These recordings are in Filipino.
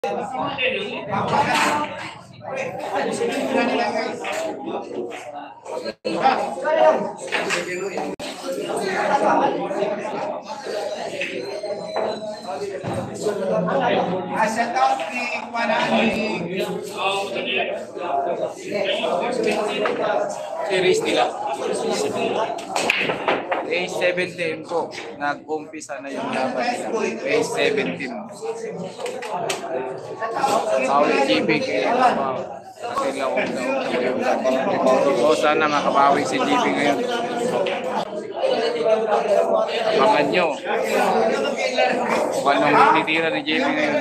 Shout out ni Kumanani. Series nila. A17 po. Nag-umpisa na yung laban nila. A17. Pauli GB kaya sila o sana makabawi si GB ngayon. Abangan nyo kung anong tinitira ni JB ngayon.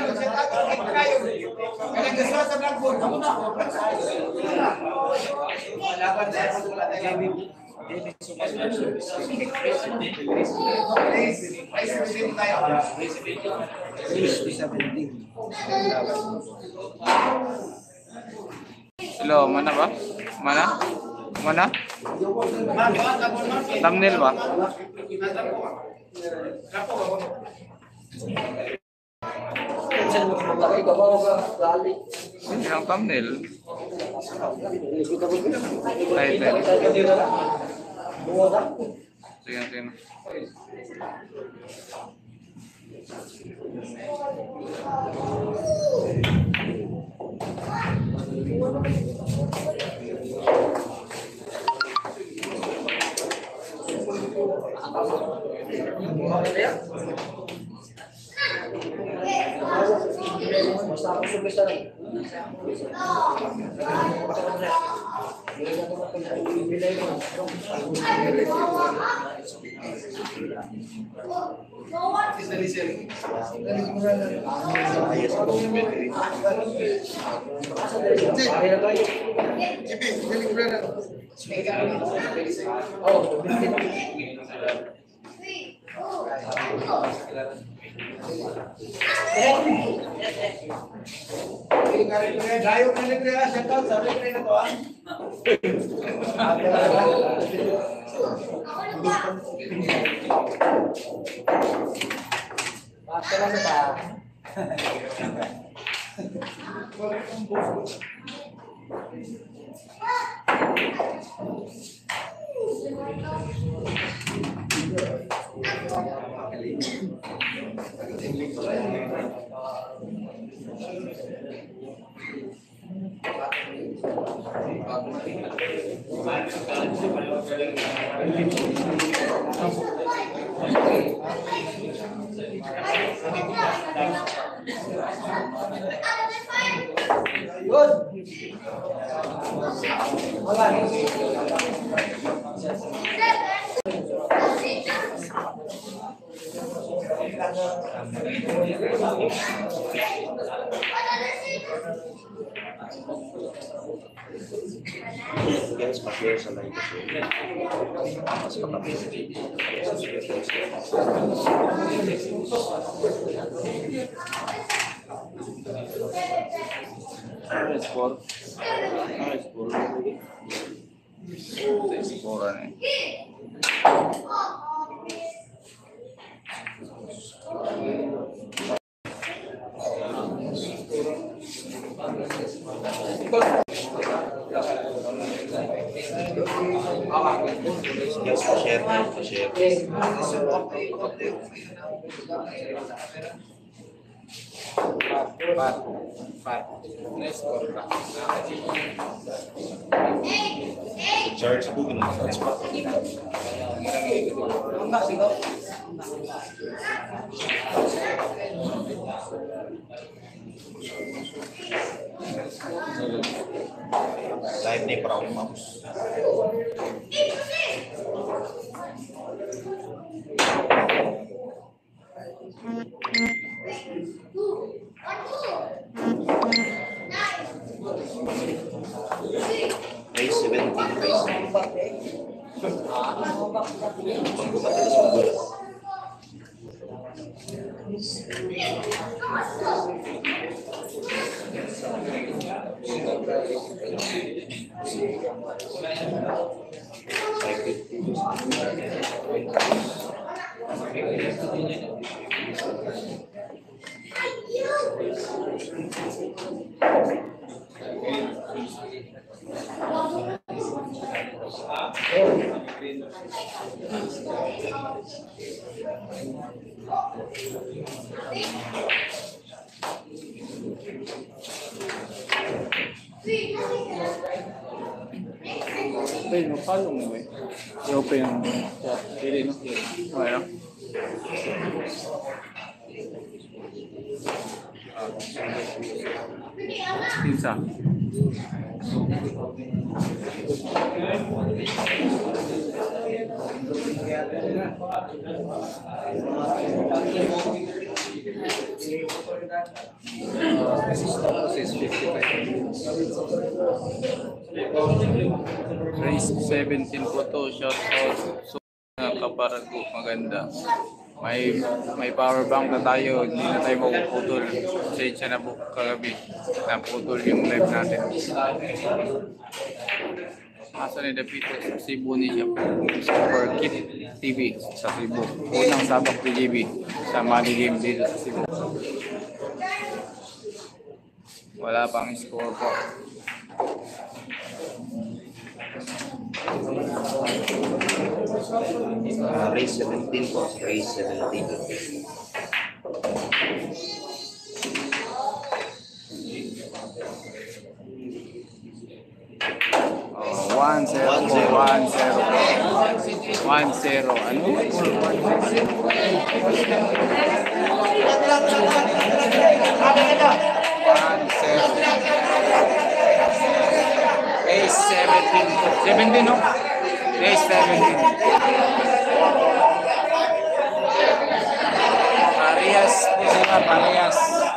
Hello, mana ba? Mana? Mana? Thumbnail ba? Hindi ang thumbnail. Title. Sige, sige. Guys, pa-share sa live kasi. Mas kapatid. Explore. Explore nih. Guys, pa-share. Charge ko gano'n sa spot. Live ni para akong mouse. Race 17, race 19. Pagkakatalas mo gulat. Wait, magpalo mo eh. I-open yung chat. Pili, no? Okay, no? Pizza. Tapos is 55. Race 17 po to. Shout out. So, kaparago. Maganda. May power bank na tayo. Hindi na tayo mapuputol. Pasensya na po kagabi. Naputol yung live natin. Asa ni Dapito sa Cebu ni siya. Super Kit TV sa Cebu. Unang sabak PGB sa money game dito sa Cebu. Wala pang score po. Race 17 po. Race 17. 1-0. Ano? 17, no? Race 17. Parehas po sila, parehas.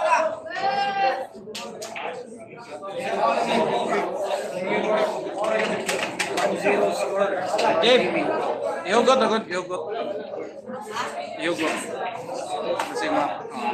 Dave, ihugot. Kasi nga.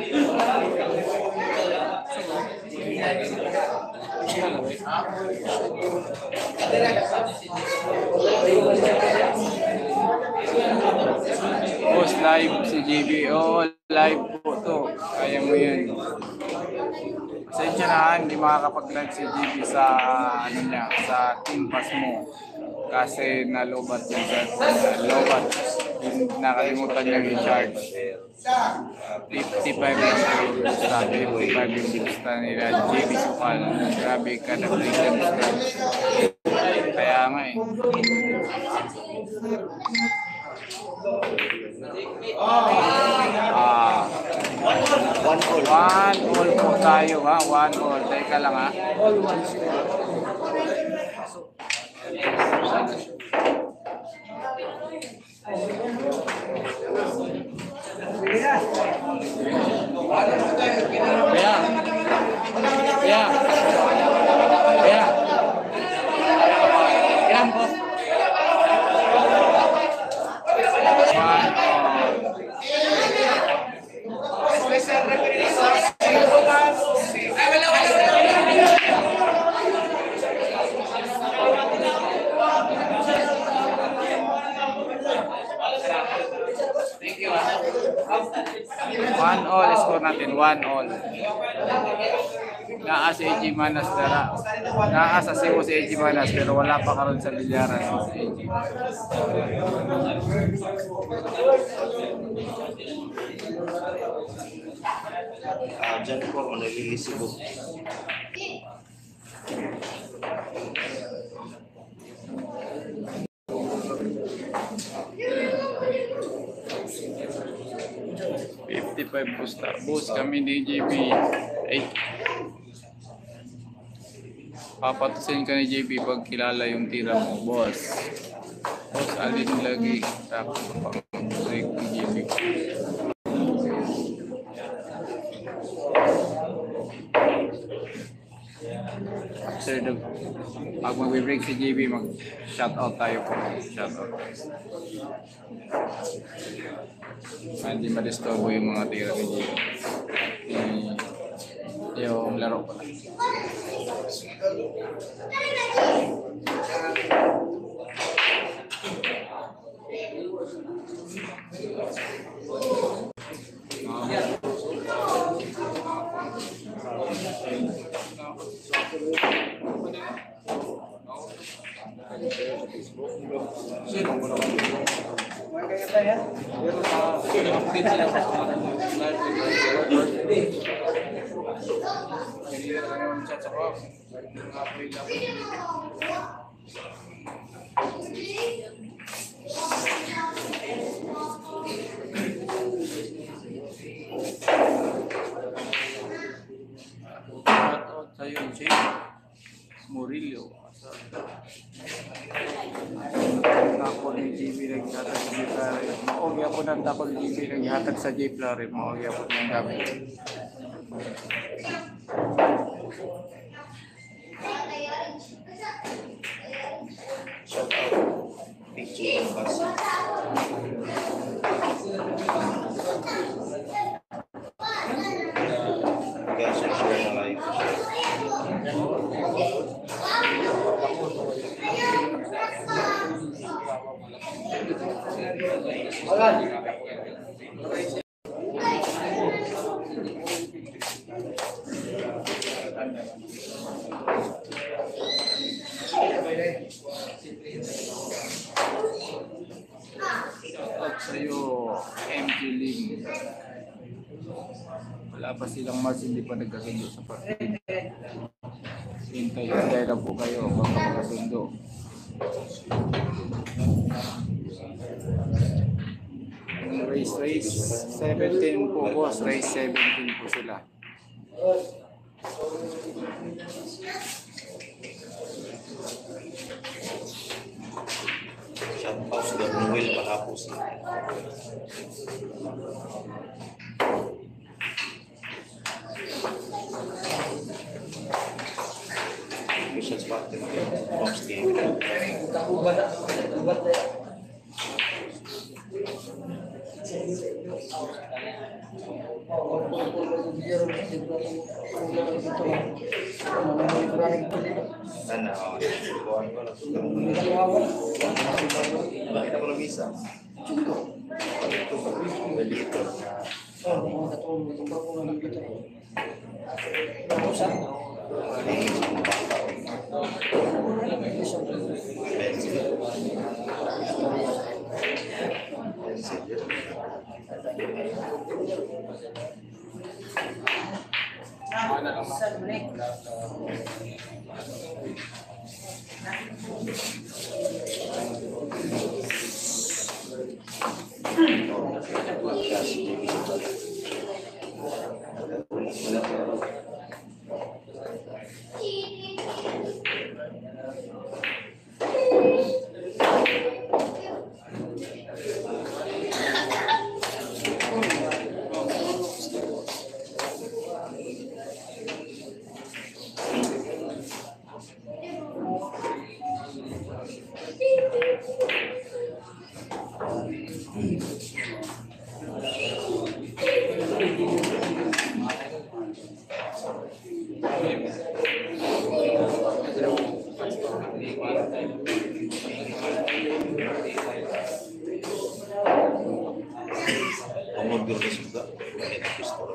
Post live si JB. Oh, live po to. Kaya mo yan. Pasensya na, hindi makakapag-live si JB sa ano niya, sa Team Pass mo. Kasi nalobat yung lobat. Nakalimutan niya i-charge. 55 lang sa 55 yung bista nila JB Sukal. Grabe ka na freedom scratch. Kaya nga eh. One all po tayo ha. One all. Teka lang ha. Ilan po? One all, score natin, 1-1. Naa si AG Manas dara. Naa sa Cebu si AG Manas pero wala pa karon sa bilyaran si AG. Diyan po ako nalilisibo. Bus kami ni JB. Ay. Papatusin ka ni JB pag kilala yung tira mo, boss. Boss, alin lagi. Tapos pag-break ni JB. After the pag mag-break si JB, mag-shoutout tayo po. Shoutout. Hindi ma-disturbo yung mga tira ni JB. Yung laro ko lang. Kanina lang yung chat ako. Apoy lang. Shoutout sa'yo, Jay Murillo. Takol ni JB naghatag sa Jeep Lari. Maogi ako ng takol ni JB naghatag sa Jeep Lari. Maogi ako ng gamit. Shout out. Picture ng bus. Guys, share na live. At sa'yo, MG Ling. Wala pa silang mas, hindi pa nagkasundo sa partido. Hintay lang po kayo pag magkasundo. Race 17 po boss, race 17 po sila. Shout out sa Noel Palapos. Mission spot din ako. Box game. Sana, buwan ko lang. Bakit ako nabisa? Balito na. Pangulbir na suga. Ganit ang pistol.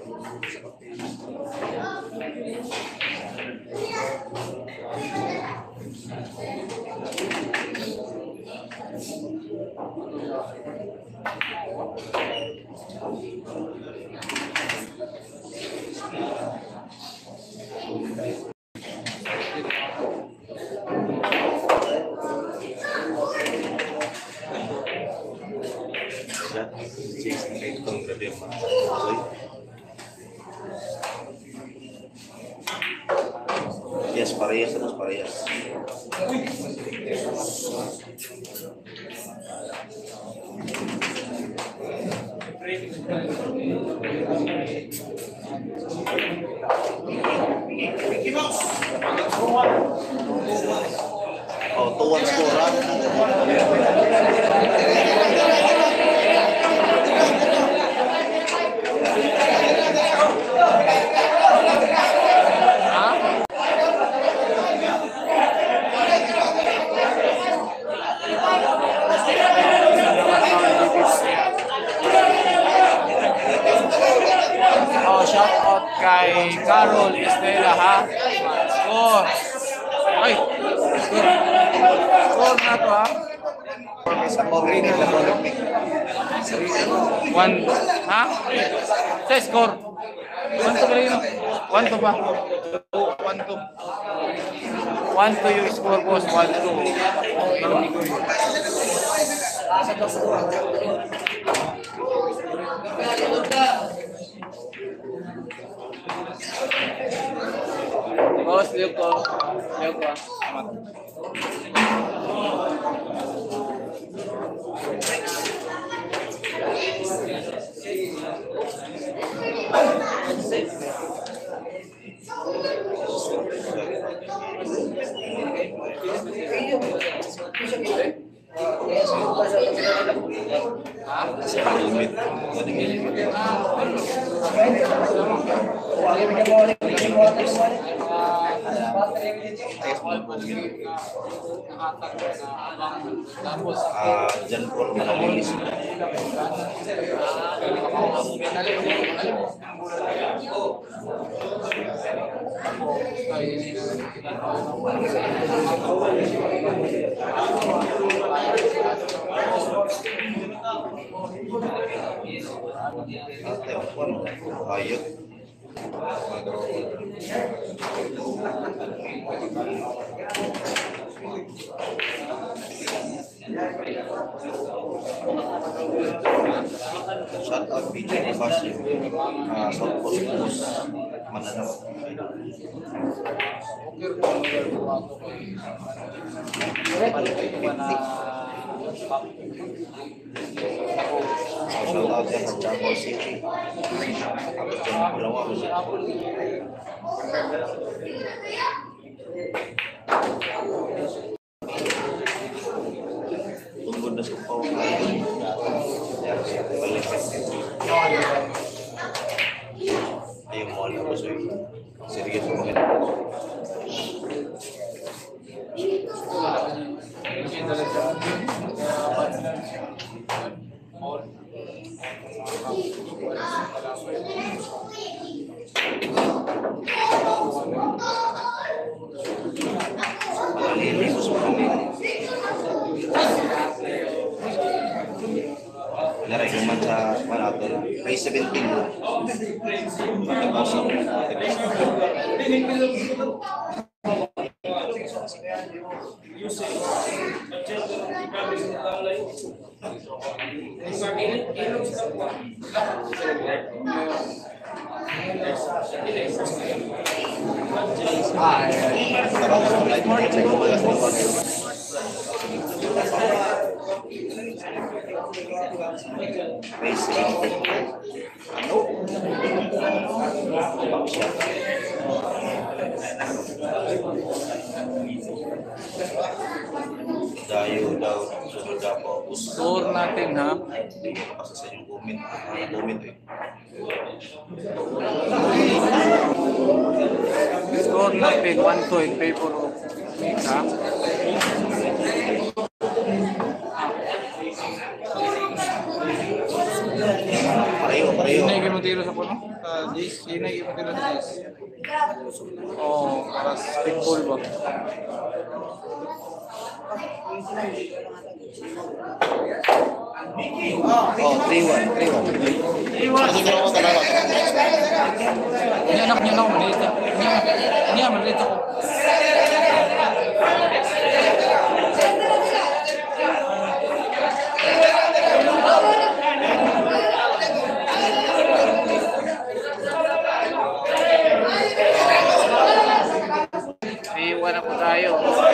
Yes, parehas terus parehas. Oh, 2-1 score. Shout out kay Carol Estela ha. Score. Ay. Score score na to ha. Sa green na po. One, ha? Sa score. 1-2 ba yun? 1-2 ba? 1-2. 1-2 yung score, boss. 1-2. Boss, liok ko. Liok ko. Amat. Limit. Diyan po malalinis. Ayot. Shout out BJ Bas South Coast Bus Mananap. Shout out sa Davao City. Ako sa Pulawan City. Tunggu na sa pau ngayon. Ayun mo alam ko sa'yo. Serious mo ngayon. Malilimus mo kami. Naray naman sa marathon. May 17 mo. Matapos dayo daw sunod ako. Score natin ha. Hindi ko kasi sa yung comment. Comment eh. Score natin 1-2 in favor of Nick ha. Pareho. Sinay kayo tiro sa puno? Sinay kayo tiro sa Jis. Oo, para speedball ba? Oh, 3-1. Ini anak niya na ako, maliit ako. Niya, maliit ako. Iwan na po tayo.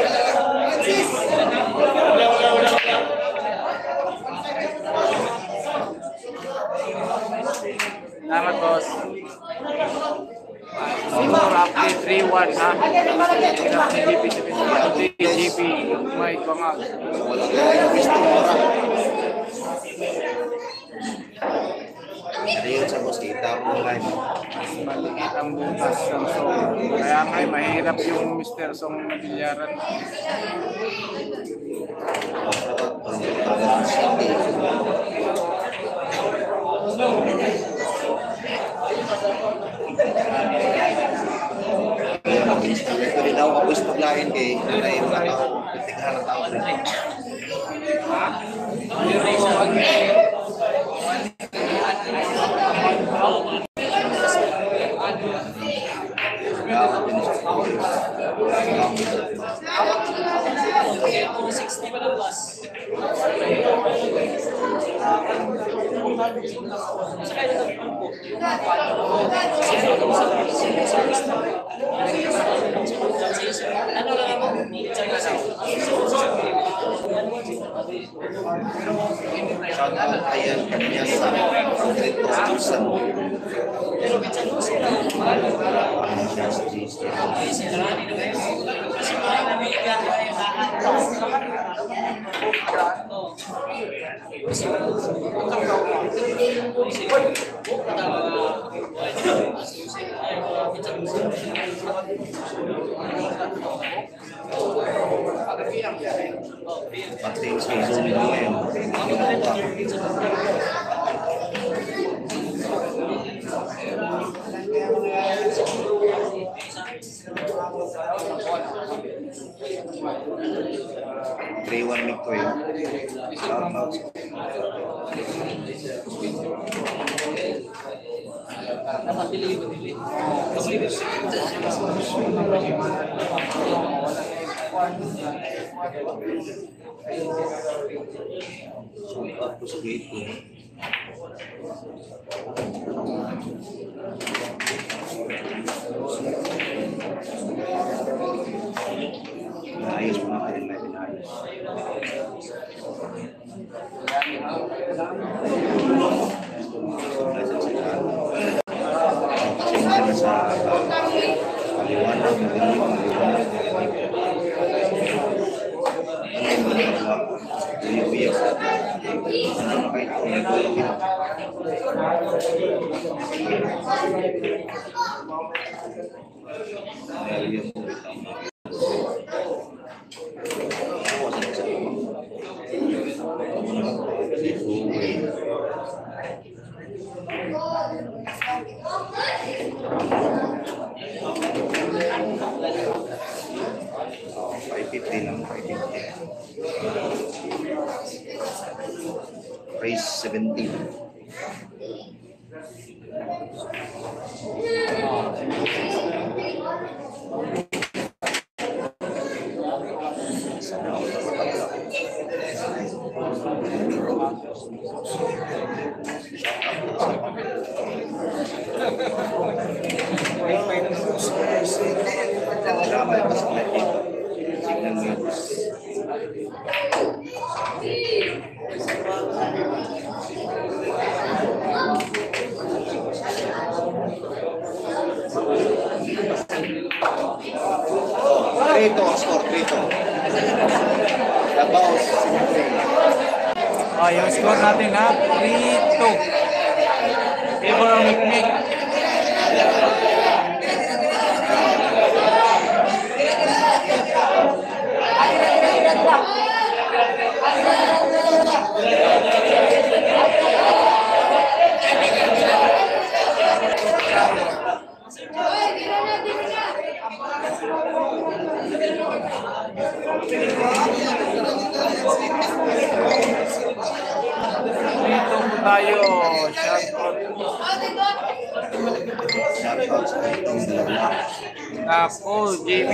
Salamat, boss. Score update 3-1 ha. Hirap ni GP sa GP. May bangag. Ayun sa boss, kita mo live. Maliit ang butas ng song. Kaya nga mahirap yung Mr. Song na bilyaran. Ito rin ako kapos paglain kay nanay mga tao. Tighan ng tao rin. Shout out ayan kanya sa 3,000. Pati sa Zoom na ngayon. Three one week ko yun. Tapos dito. Ayos po natin na pinayos. Pasensya na sa paliwanag Price 17. Trito, score Trito. Davao, Yung score natin ha, 3-2. Favor ang Mikmik. Dito po tayo. Shoutout sa itong dalawa. Ako, JB.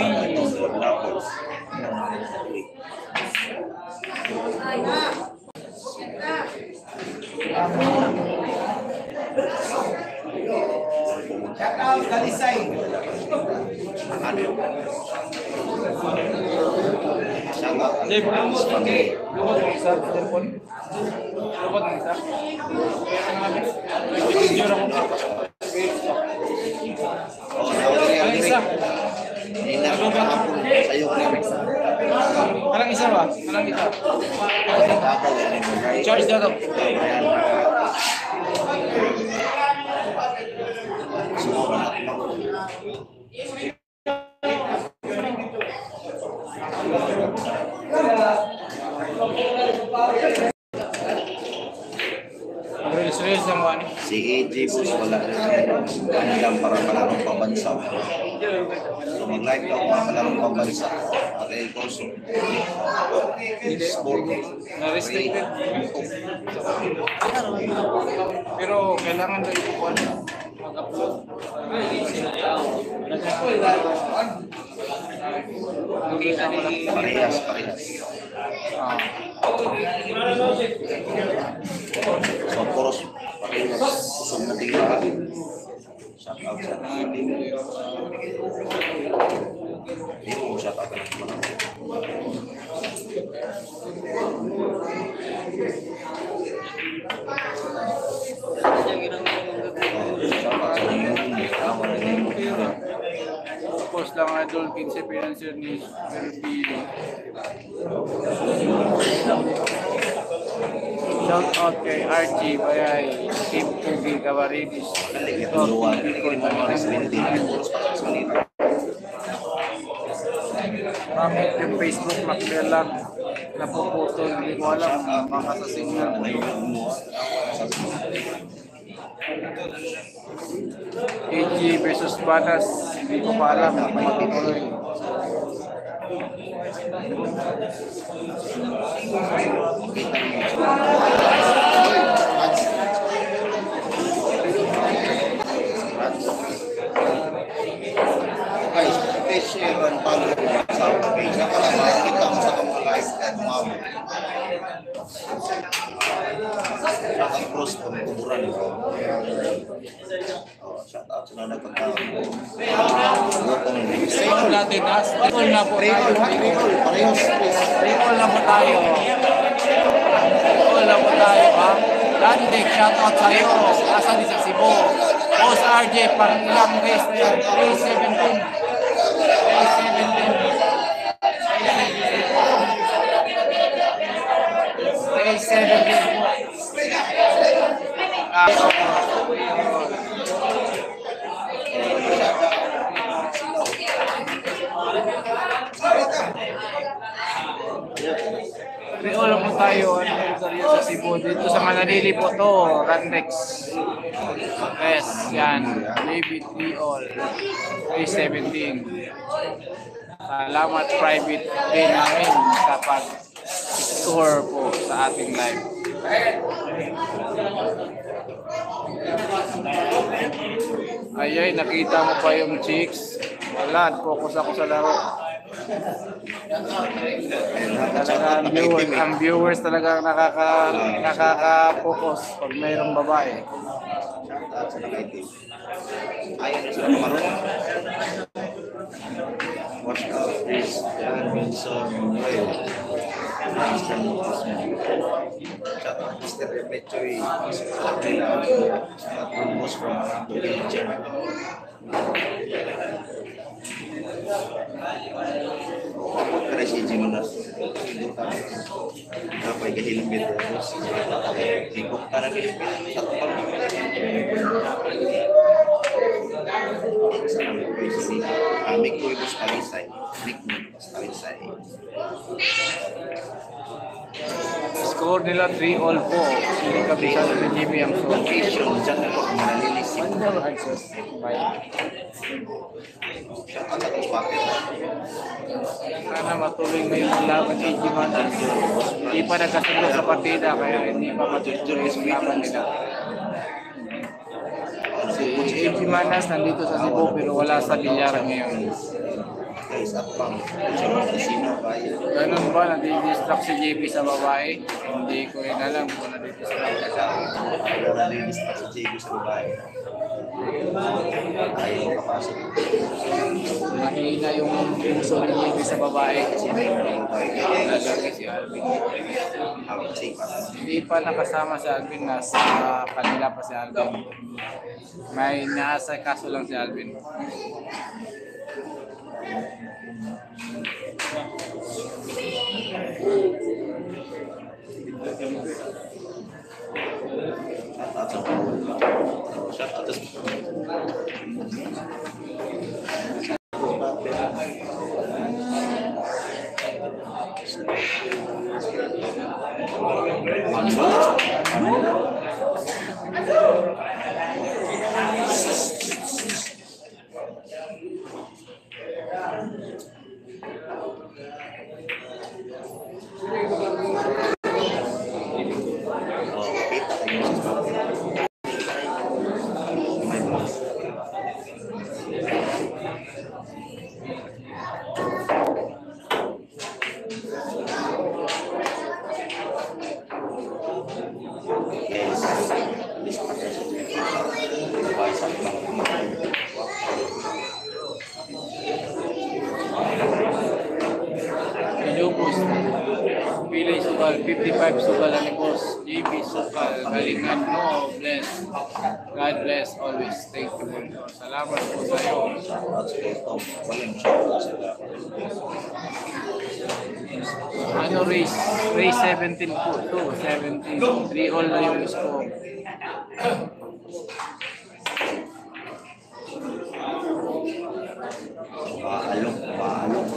Shoutout Kalisay. Shoutout Alphonse Family. Lukot ng isa, telepon. Lukot ng isa. Oh, nauli rin isa. Ninang kahapon sa'yo ko rin. Alang isa ba? Alang isa. Davao, guys. Charge daw daw. Ayan. Mag-release ng one. Si AJ J-Boss wala rin kanilang para palarong pambansa. So mag-live daw para palarong pambansa. At ay kurso. Sport. Na-restricted. Pero kailangan daw ito mag-upload. Parehas. Ah. So puros parehas. Kusog na tingnan. Shout out sa team. Hindi mo shout out na naman. Tapos lang idol, 15 financier ni Verbili. Shout out kay Archie Bayay, Team Pugi Cabaribis. Ito, bakit yung Facebook maklear lang napuputol, hindi ko alam, baka sa signal. AG versus Banas, hindi ko pa alam kung matutuloy. Guys, please share and follow sa page. Para makikita mo sa mga live at mga ang cross po ng kuburan nito. Shout out sa mga nagkataon. Recall natin, recall na po tayo. Parehas. Recall na po tayo. Recall na po tayo, ha? Landek, shout out sa'yo. Asan din sa Cebu. Boss RJ, parang ilang race na yan. 317. 317. Recall po tayo. Sa Cebu. Dito sa Manalili po to. Randex. Yes, yan. David Leol. 317. Salamat private din namin sa pag-tour po sa ating live. Ayay, nakita mo pa yung chicks. Wala, focus ako sa laro. Talaga ang viewers talaga nakaka-focus pag mayroong babae. Ayaw na sila marunong. Watch out, please. Yan, Wilson. Shout out, Mr. Repechoy. Shout out, boss from the region. Kaya si Jim na kapay kahilbit higop ka na kahilbit sa tapal amik ko ibos kalisay amik mo ibos kalisay Score nila 3-all po. Sili kabisado ni Jimmy ang score. location dyan ako manalilisip Wonder access. shout out sa kong spotted Sana matuloy mo yung laban ni Jiman. Hindi pa nagkasundo sa partida kaya hindi pa matutuloy yung laban nila. Si AG Manas nandito sa Cebu pero wala sa Bilyaran ngayon. guys at pang sino kaya Ganun ba? Nadidistract si JP sa babae? Hindi ko rin alam kung nadidistract ka sa nalilis na si JB sa babae ayaw makapasok mahina yung puso ni JP sa babae. Nalagay si Alvin. Hindi pa nakasama si Alvin, nasa kanila pa si Alvin. May naasa kaso lang si Alvin. Yes. Alis pa siya sa JB. Bicep lang. Ilubos. Pilay sukal, 55 sukal ang boss. JB sukal, galingan mo, bless. God bless always. Thank you po. Salamat po sa iyo. Shoutout sa ito. Walang shoutout sila. Ano race? Race 17 po to. 17. 3 all na yung score. Maalok, maalok.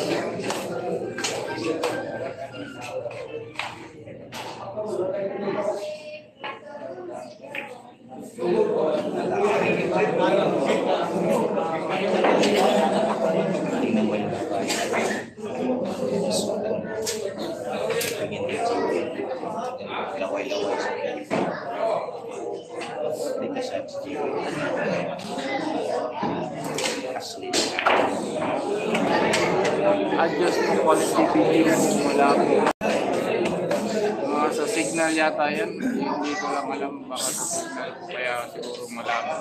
Tingnan mo yung babae. Tingin din sa laway-laway sa dito sa GV. Asli. Adjust po quality video mo wala po. Sa signal yata yan. Hindi ko lang alam baka sa signal ko kaya siguro malabo.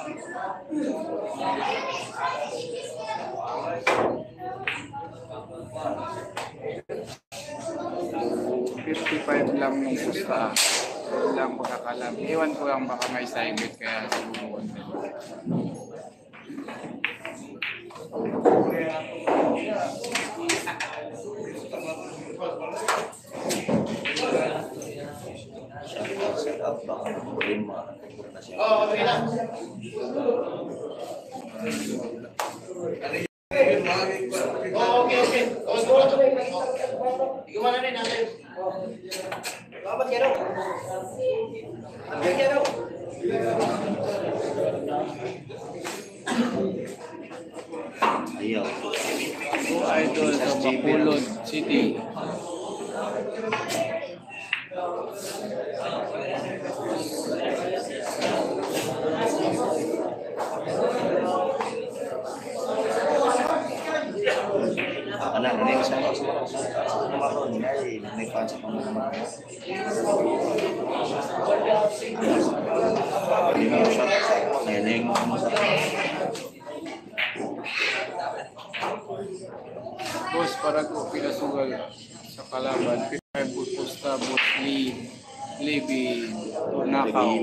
$55 lang yung pusta. Wala lang pagkakalam. Iwan ko lang baka may side kaya siguro. Shoutout sa lahat. Baka problema. Na siya. Okay. Gimana nih nanti? Apa kira? Apa kira? Ayaw. Go Idol sa Bacolod City. Anak, ini saya kemarin ini panca pengumuman. Ini shot neneng Boss, para ko pinasugal sa kalaban. 55 pusta, Boss Lee, Libby, Nakaw.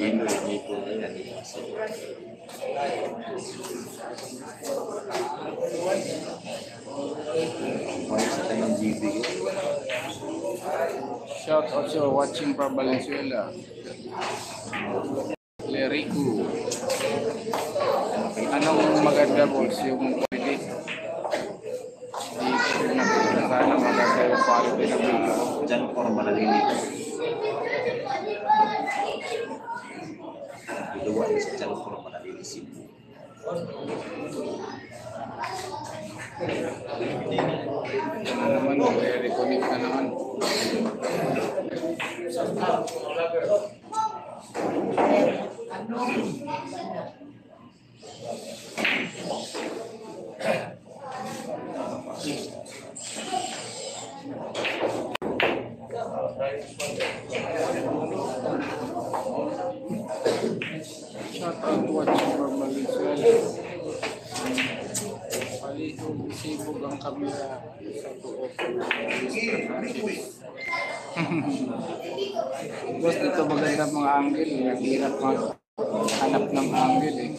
sa tayong GV. Shout out sa watching from Valenzuela. Lerico. Anong maganda boss yung pwede? Hindi ko nakita sana maganda yung quality na video. Diyan po manalilito. Dua sa diyan po manalilisip. Ano naman, reconnect na naman. Shout out watching from Valenzuela. Sibog ang kamera sa buo. Boss, dito maganda mga angle. Hirap maghanap ng angle eh.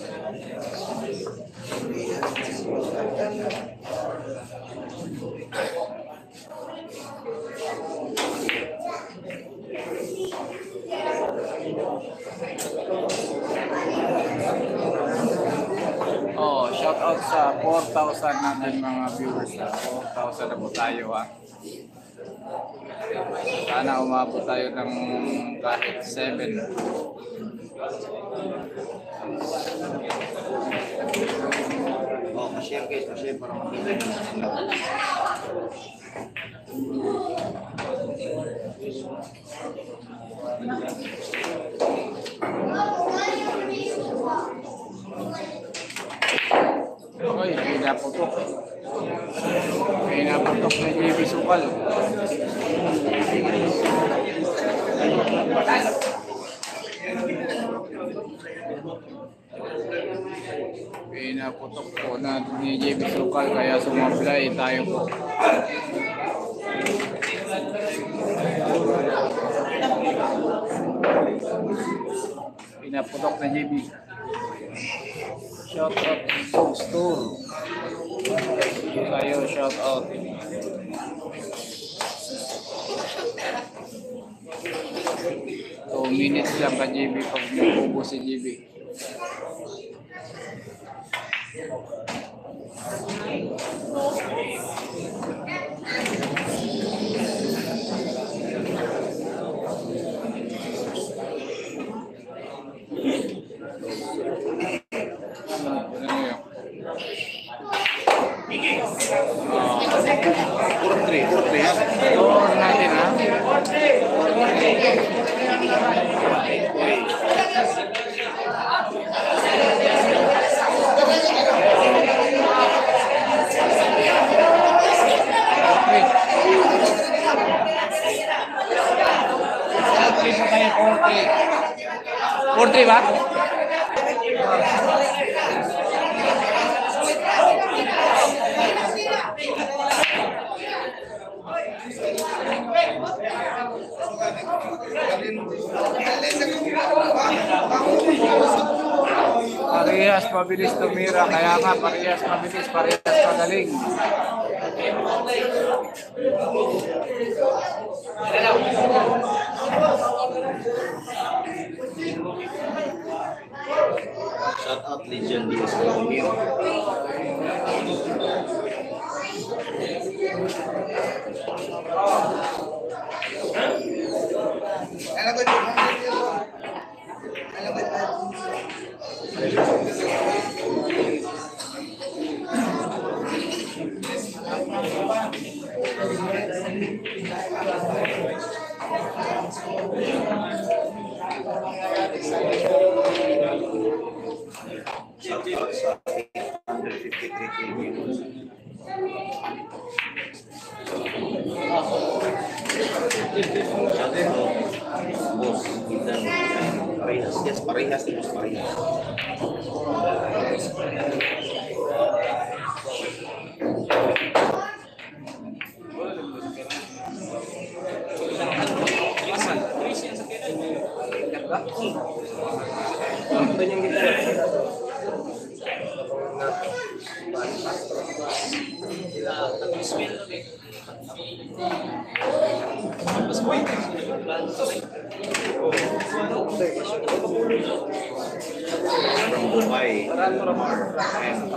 Oh, shout out sa 4,000 natin mga viewers na 4,000 na po tayo ha. Sana umabot tayo ng kahit 7. Oh, ma-share guys, ma-share para makita nyo na sila. Okay, pinaputok. Pinapatok na JB Sukal. Pinaputok po natin ni JB Sukal kaya sumablay tayo po. Pinaputok na JB. Shout out to store. Tayo shout out. So minutes lang ka JB pag nabubo si JB. Score natin ha. Portrait ba? Parehas mabilis tumira, kaya nga parehas mabilis, parehas magaling. Shout out Legion Diaz Romeo. Shout out sa 153 kilos. Shout out Boss Idan. Parehas, yes, parehas, yes, parehas. From Dubai, Lamar, and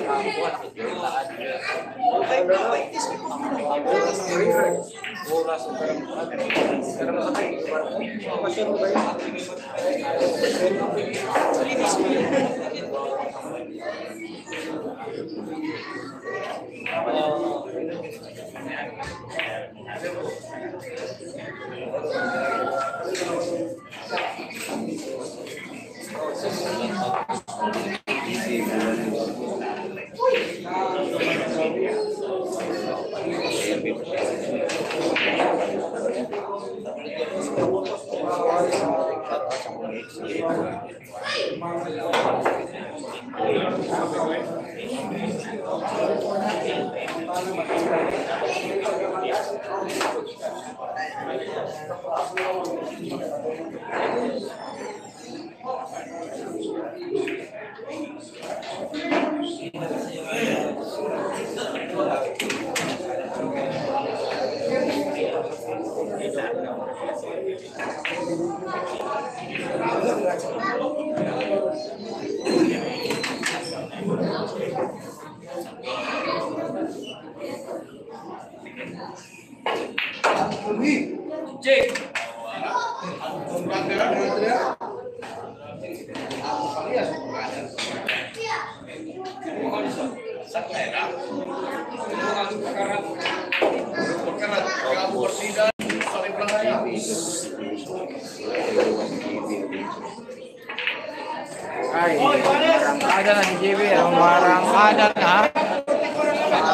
Ay, marangkada na si JB. Marangkada na. Marangkada.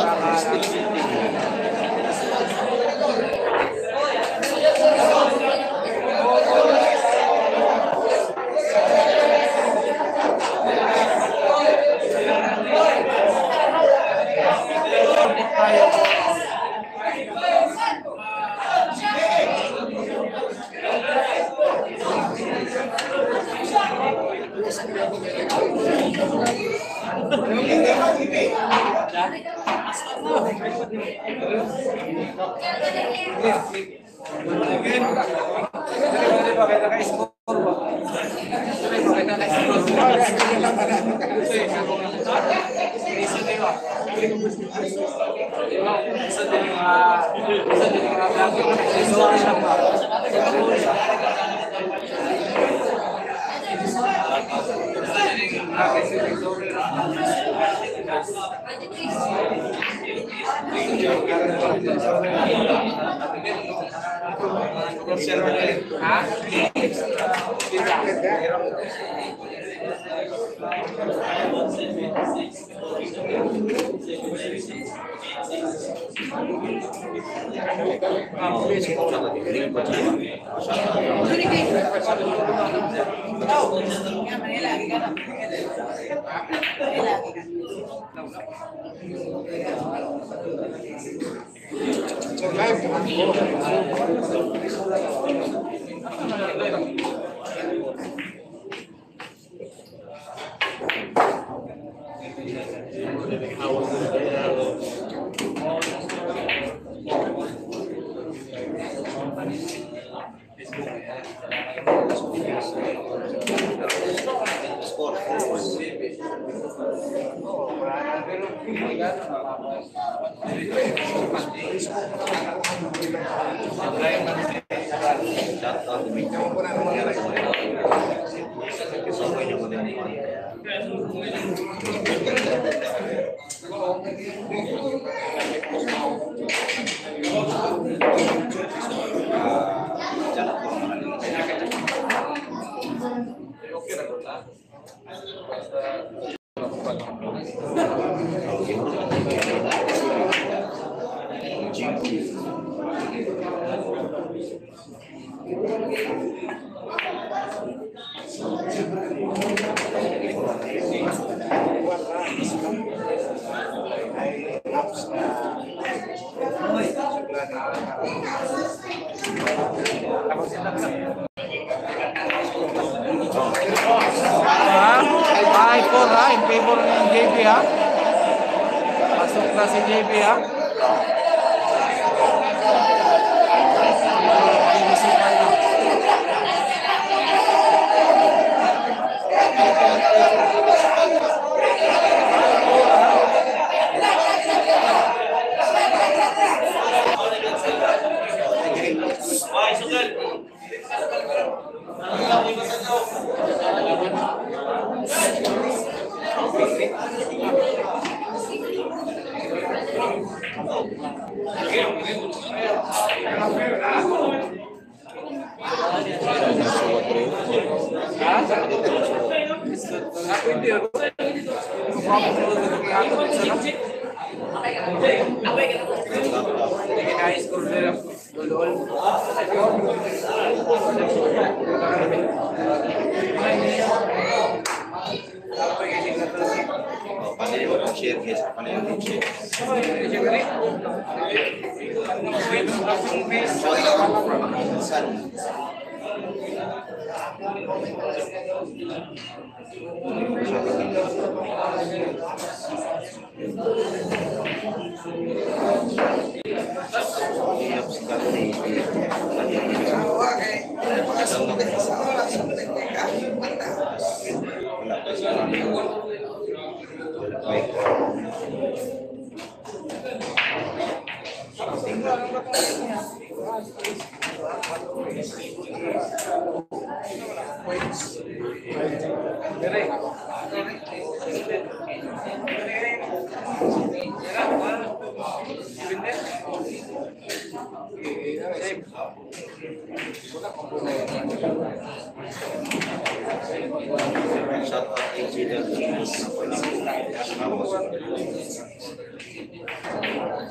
In favor ng JB ha. Pasok na si JB ha. Shout out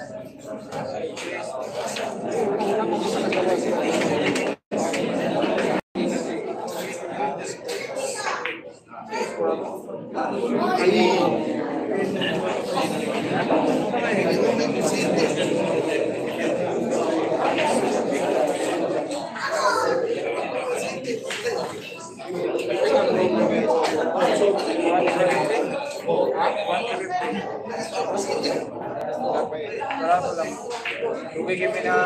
Tubig kami na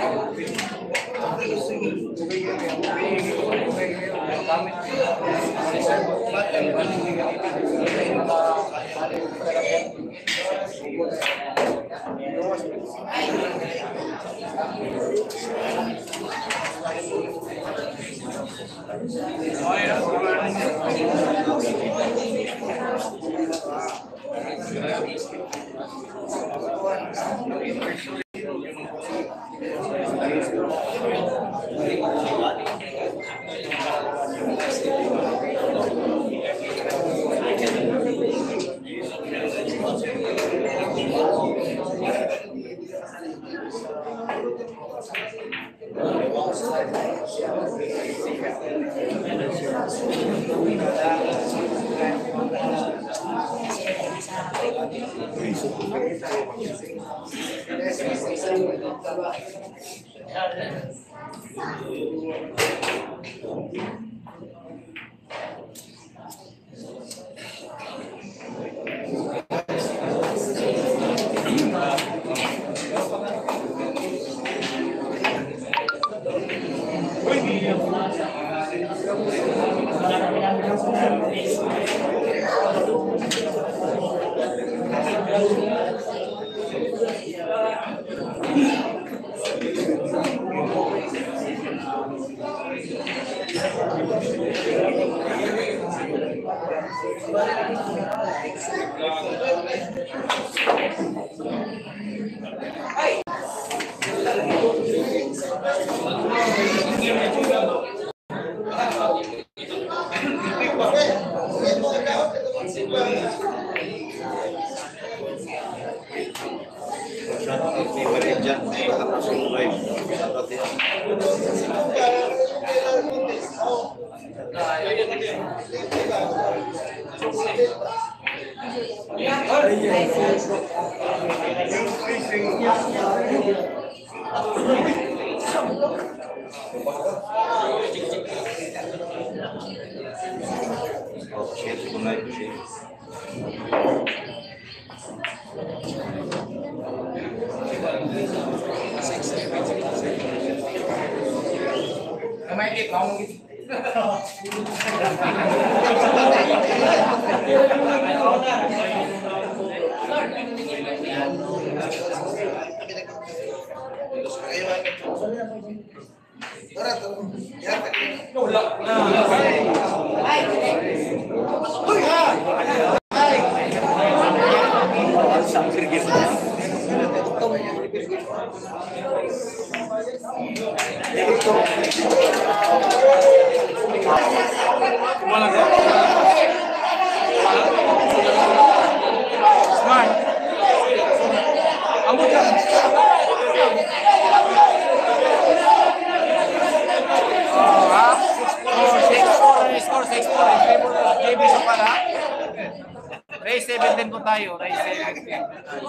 Race 7 po tayo. Race 7.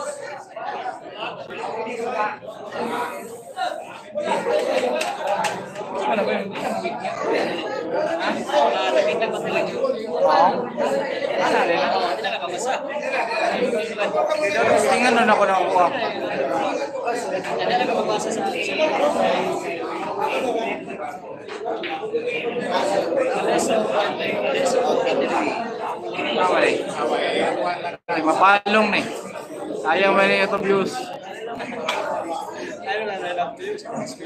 Ano ba yun? Nakita ko sila yun. Ano rin? Hindi na nakabasa. Tingnan nun ako nakakuha. Hindi na nakabasa sa atin. Mapalong na eh. Sayang ba na ito views? Ayaw na lang views.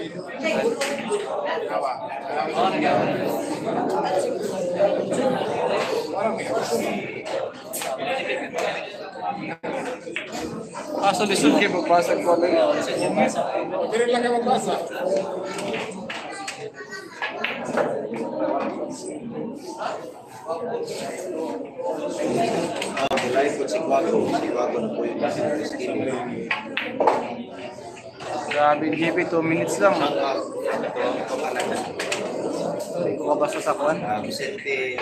Lisod kayo magbasa ko. Pero lang kayo magbasa. Live ko si Quago na po yung skin. Grabe, GP 2 minutes lang. Hindi ko kabasa sa kuwan. Vicente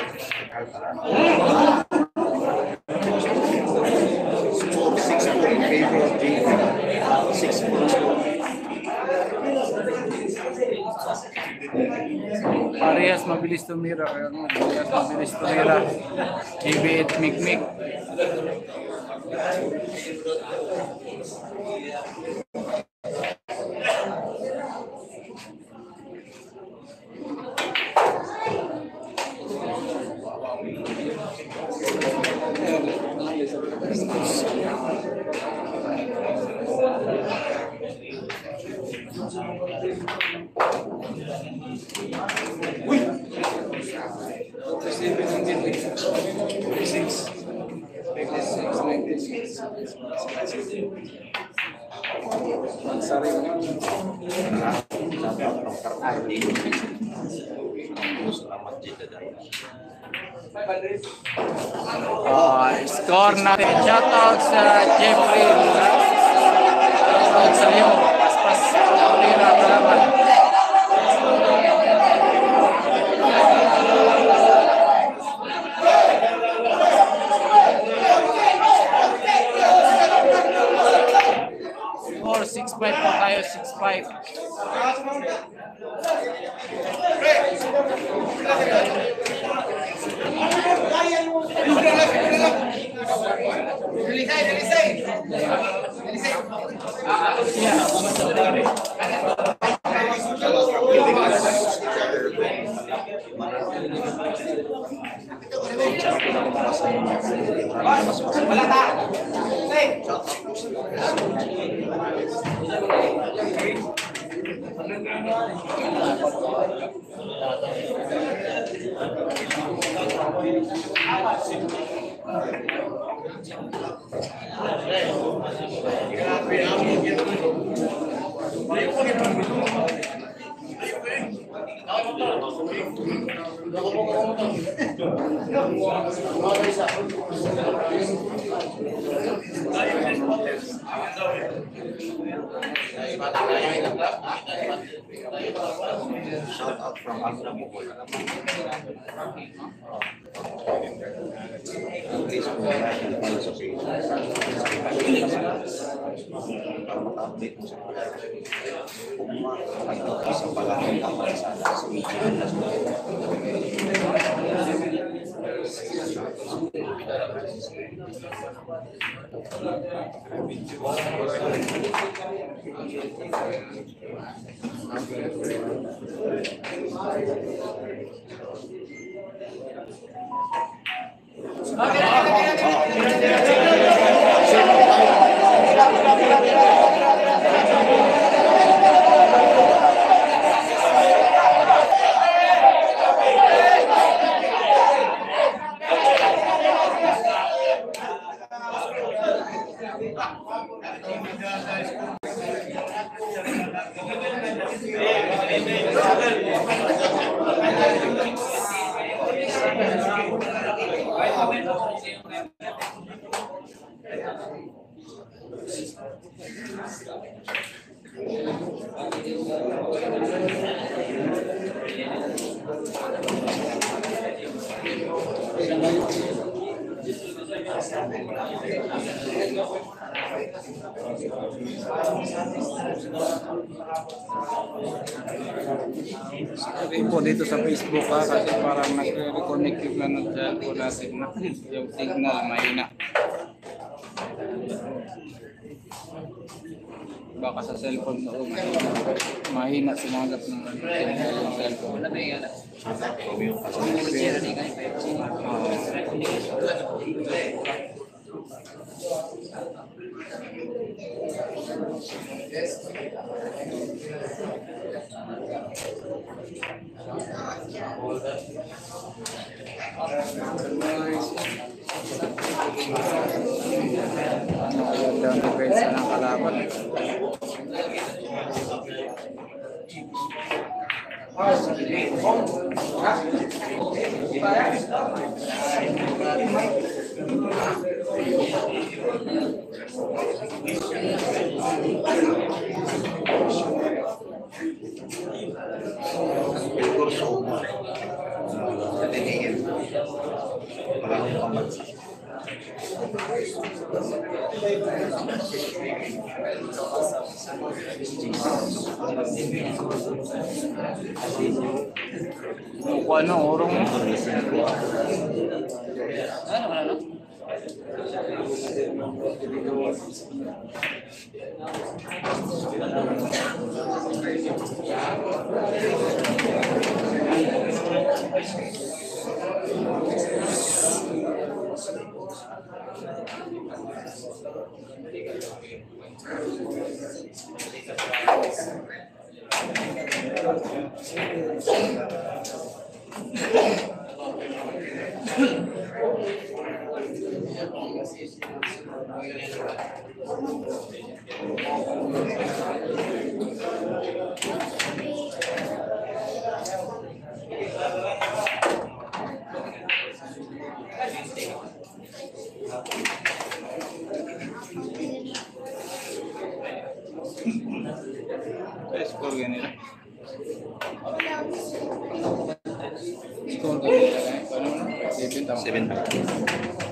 Parehas mabilis tumira. Parehas mabilis tumira. GB at Mikmik. Selamat Jeddah. Score natin. Shoutout sa Jeffrey. Shoutout sa iyo. Paspas. Pira Palawan. Score 6-5 po tayo. 6-5. Shout out from Alpha Bohol. Please follow sa page. Para maka-update mo sa mga kung makakita sa palahong kapansa sa media. Sabihin po dito sa Facebook ha, kasi parang nag-reconnect yung ano cellphone natin na yung signal mahina. Baka sa cellphone ko mahina sumagat ng signal ng cellphone. Down the guys ng kalaban. Kurso sa DDM. Palahong kapansa. Kung ano, orong mo. Score ganito. Score ganito na. Paano na? 7 tama. 7.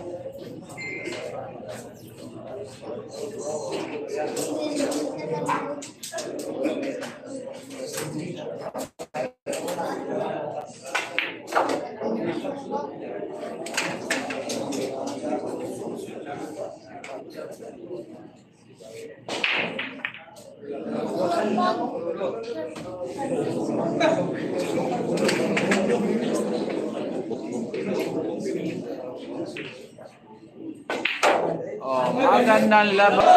Oh, magandang laban.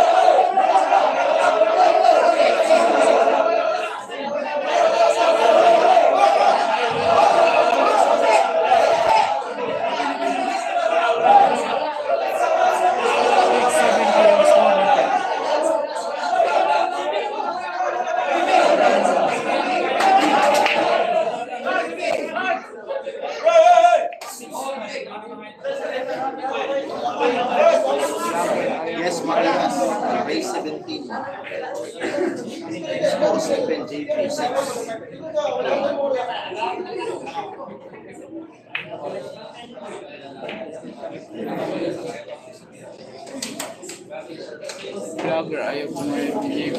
Yes, Marinas. Race 17. Score 7, JP 6. Vlogger, ayaw ko na yung JB.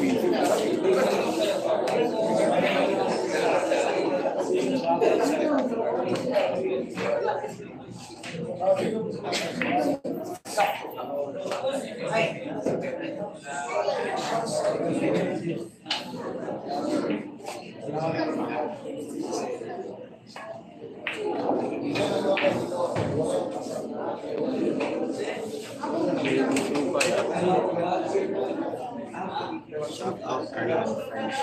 Shout out Carnival French.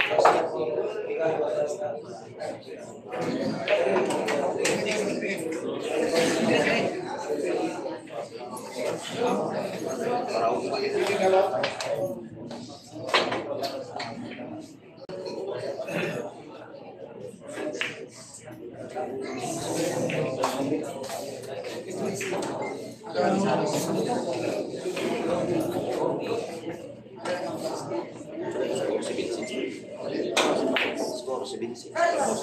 Score 76.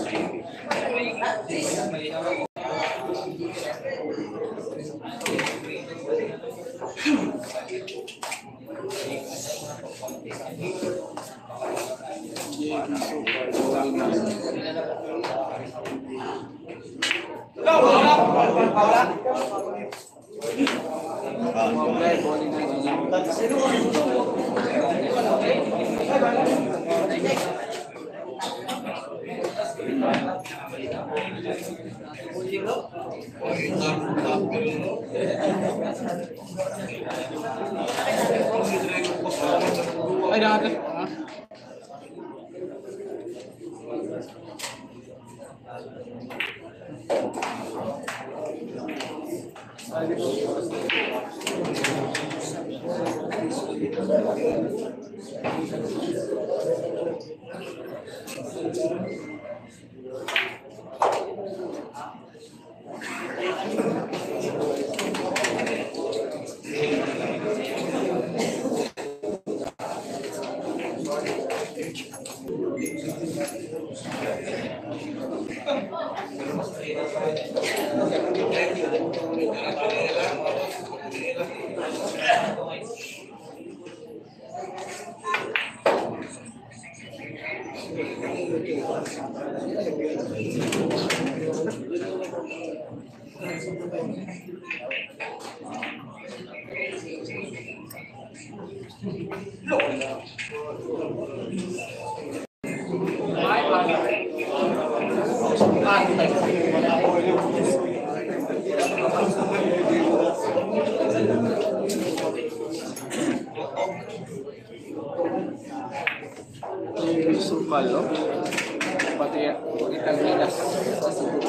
Ay, dati. Sukal, no? Pati itang nilas sa Cebu.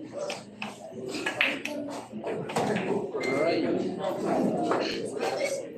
Alright.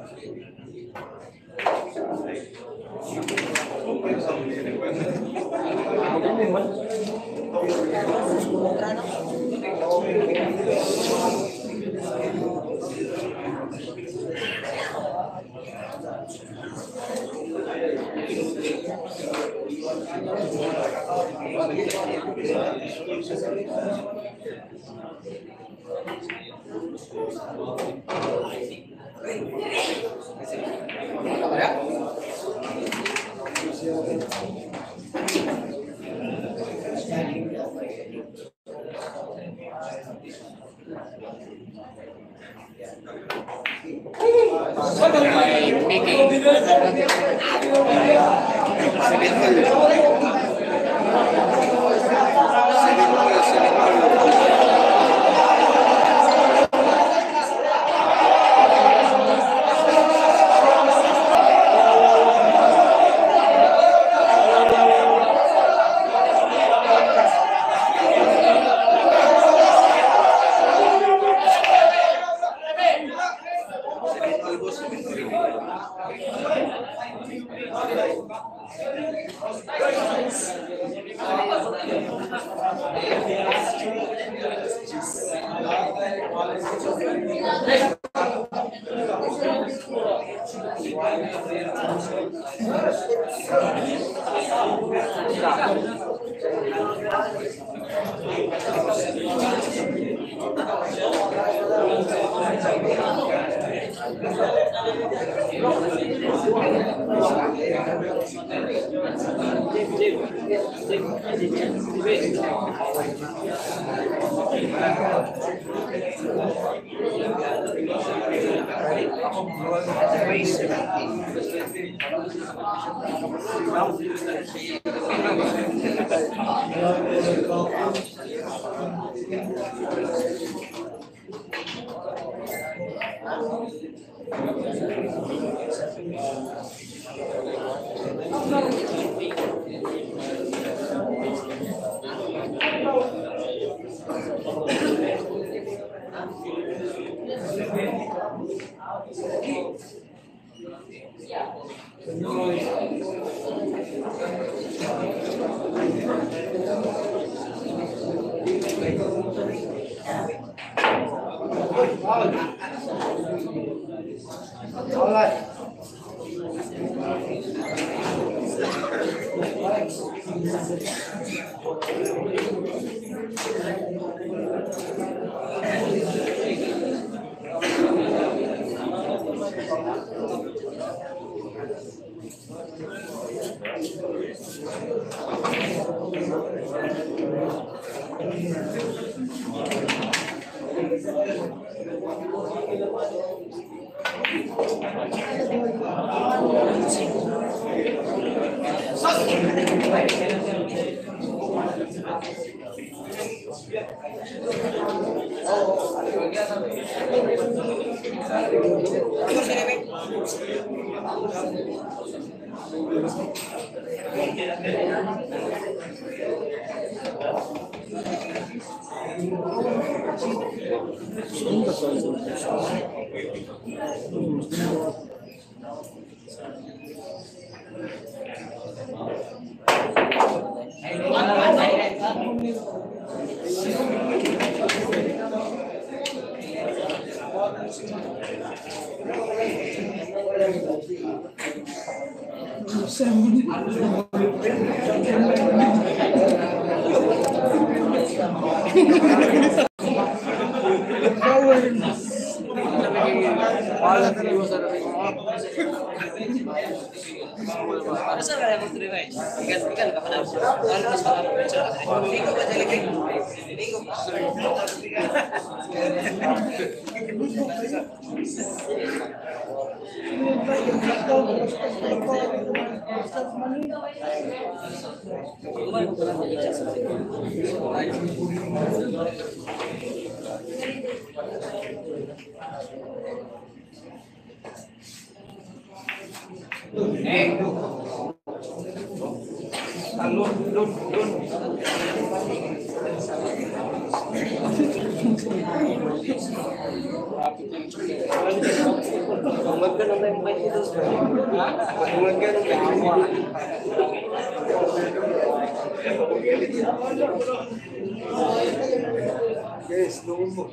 By making Magkano tayong mic dito? Magkano tayong Guys, nung mo.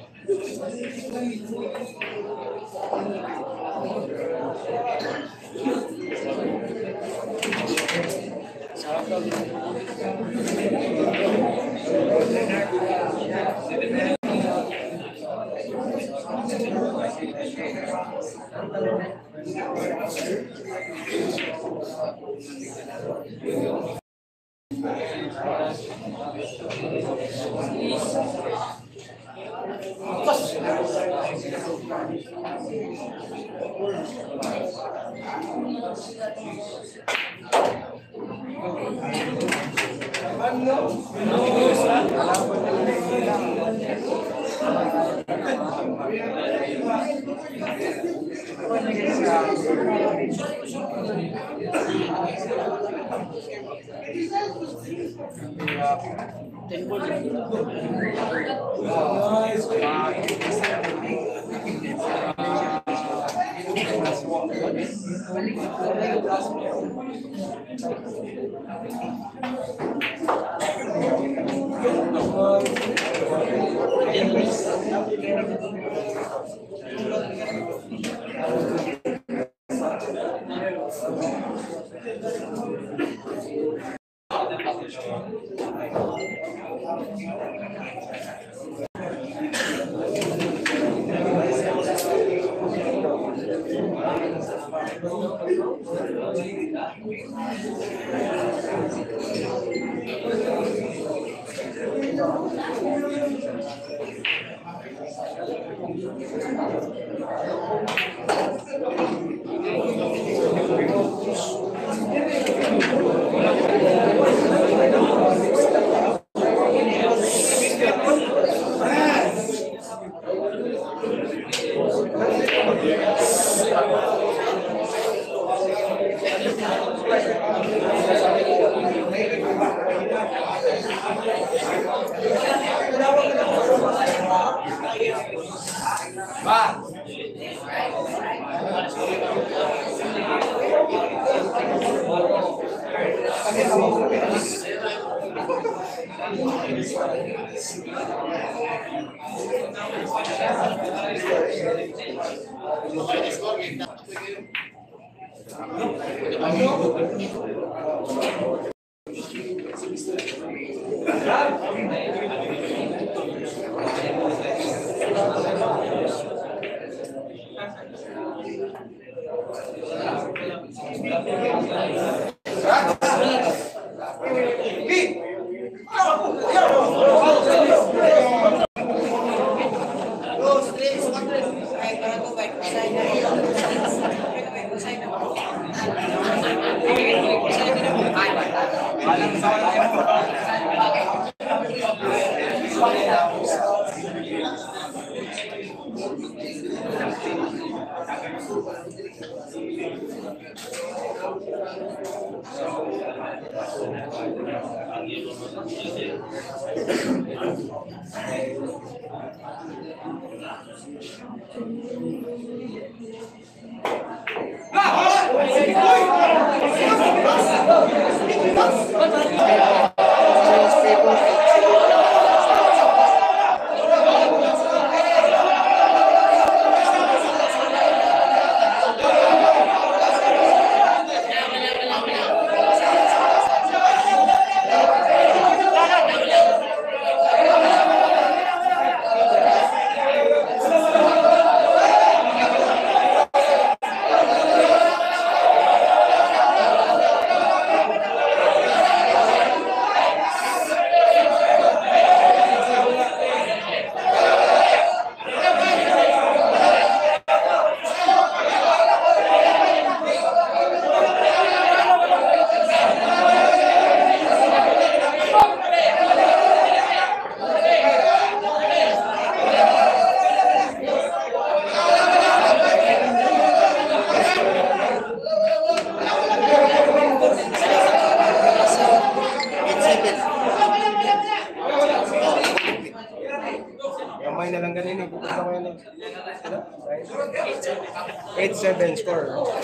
8-7 score. Oh,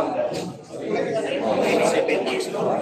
8-7 years old.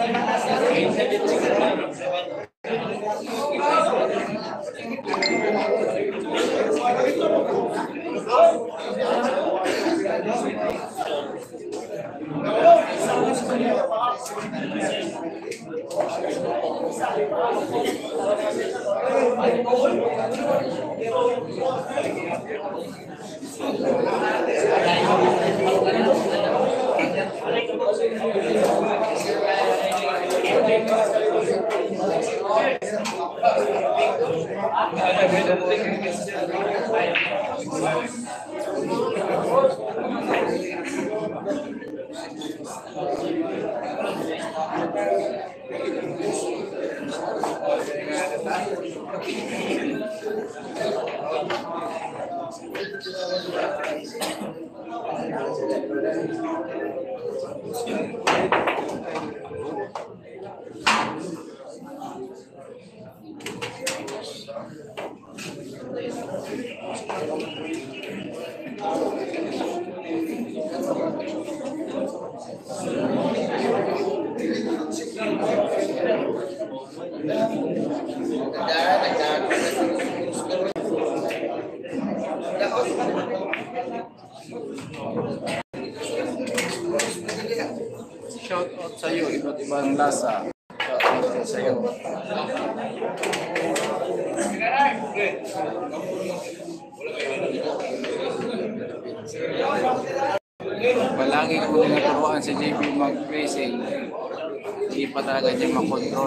Shout out sa iyo, iba't ibang lasa. Shout out sa iyo. Palagi ko tinuturuan si JB mag-racing. Hindi pa talaga niya makontrol.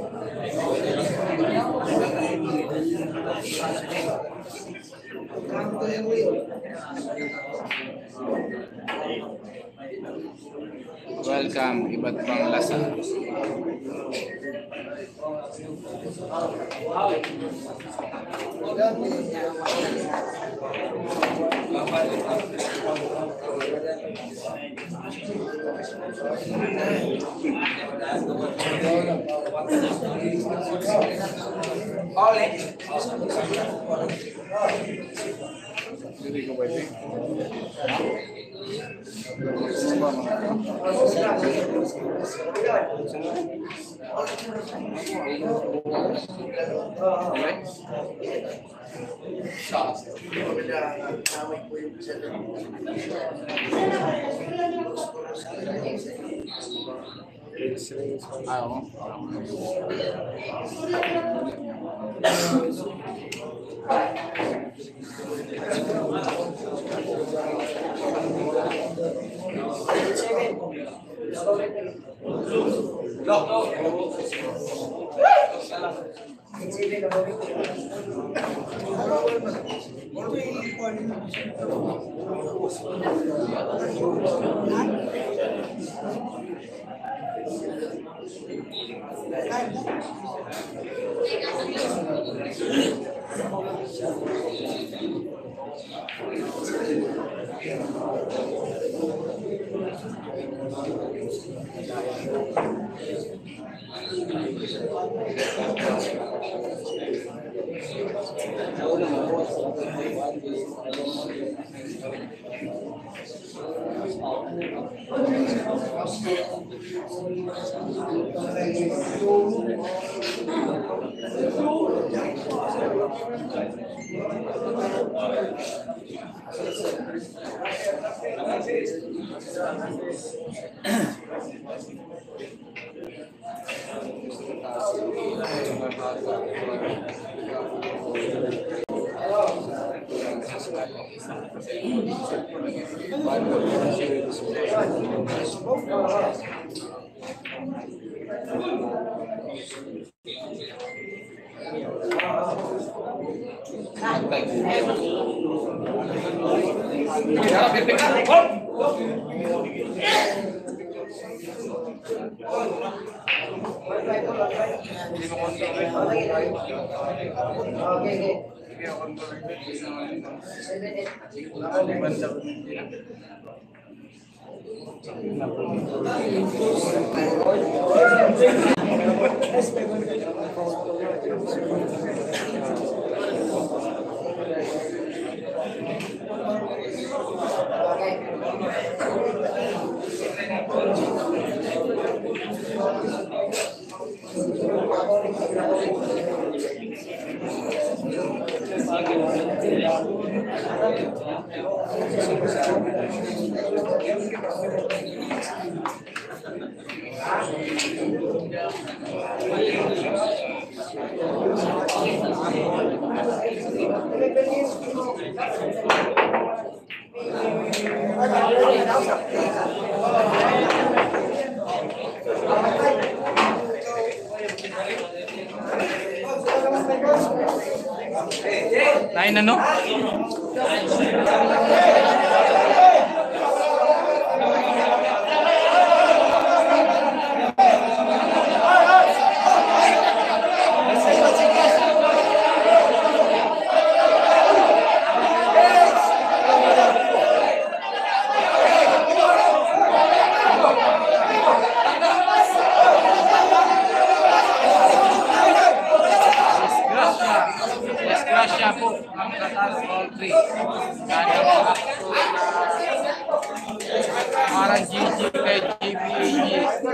Welcome, iba't ibang lasa. Hindi ko pwede. Lain ano? Disgrasya po ang katas all three. Ganda po ako parang GG kay GBAG.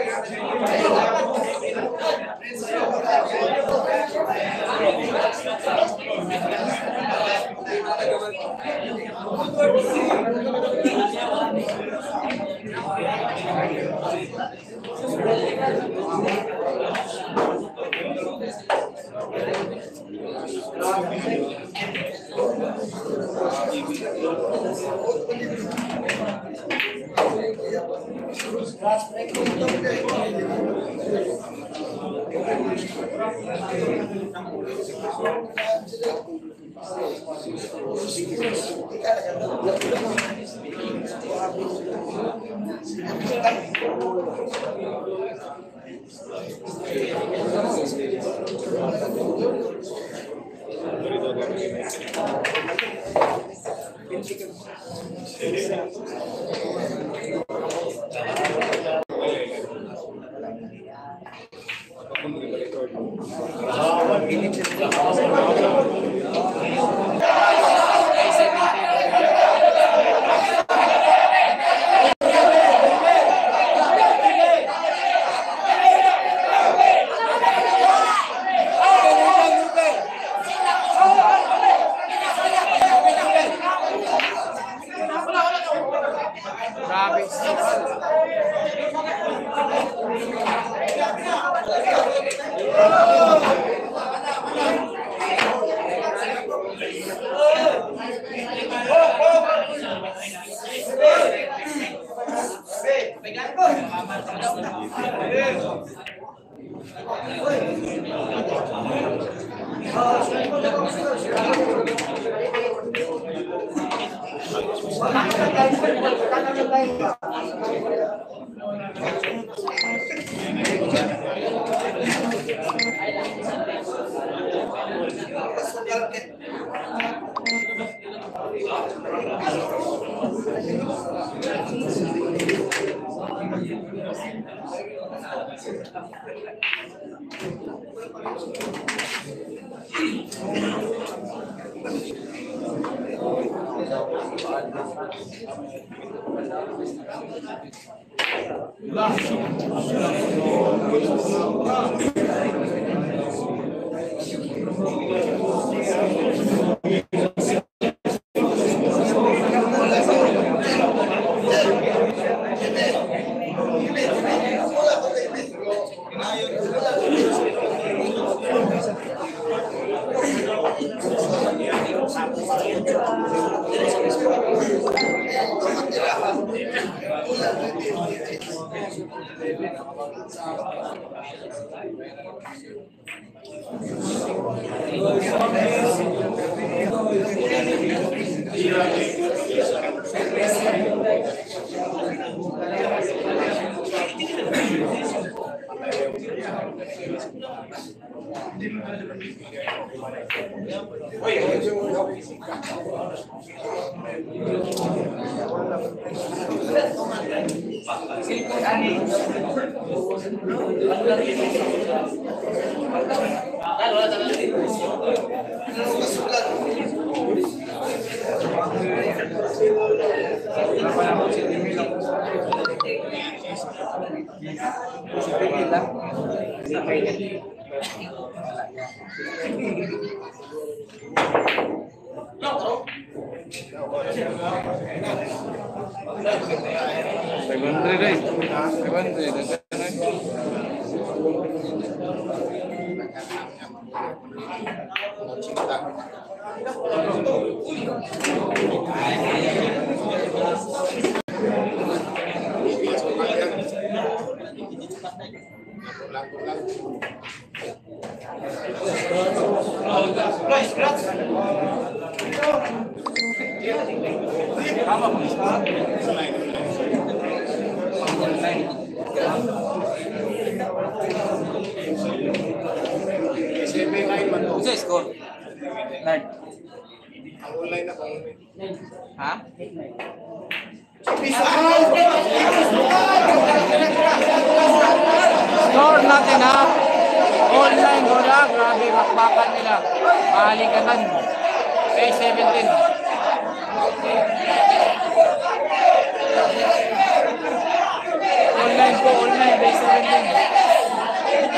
Grabe. 500 guys. 500. Bisa skor. Nerd. Online na kung Ha? Score natin ha. Online wala. Grabe, bakbakan nila. Mahalikatan. Base 17. Online po, online. Base 17.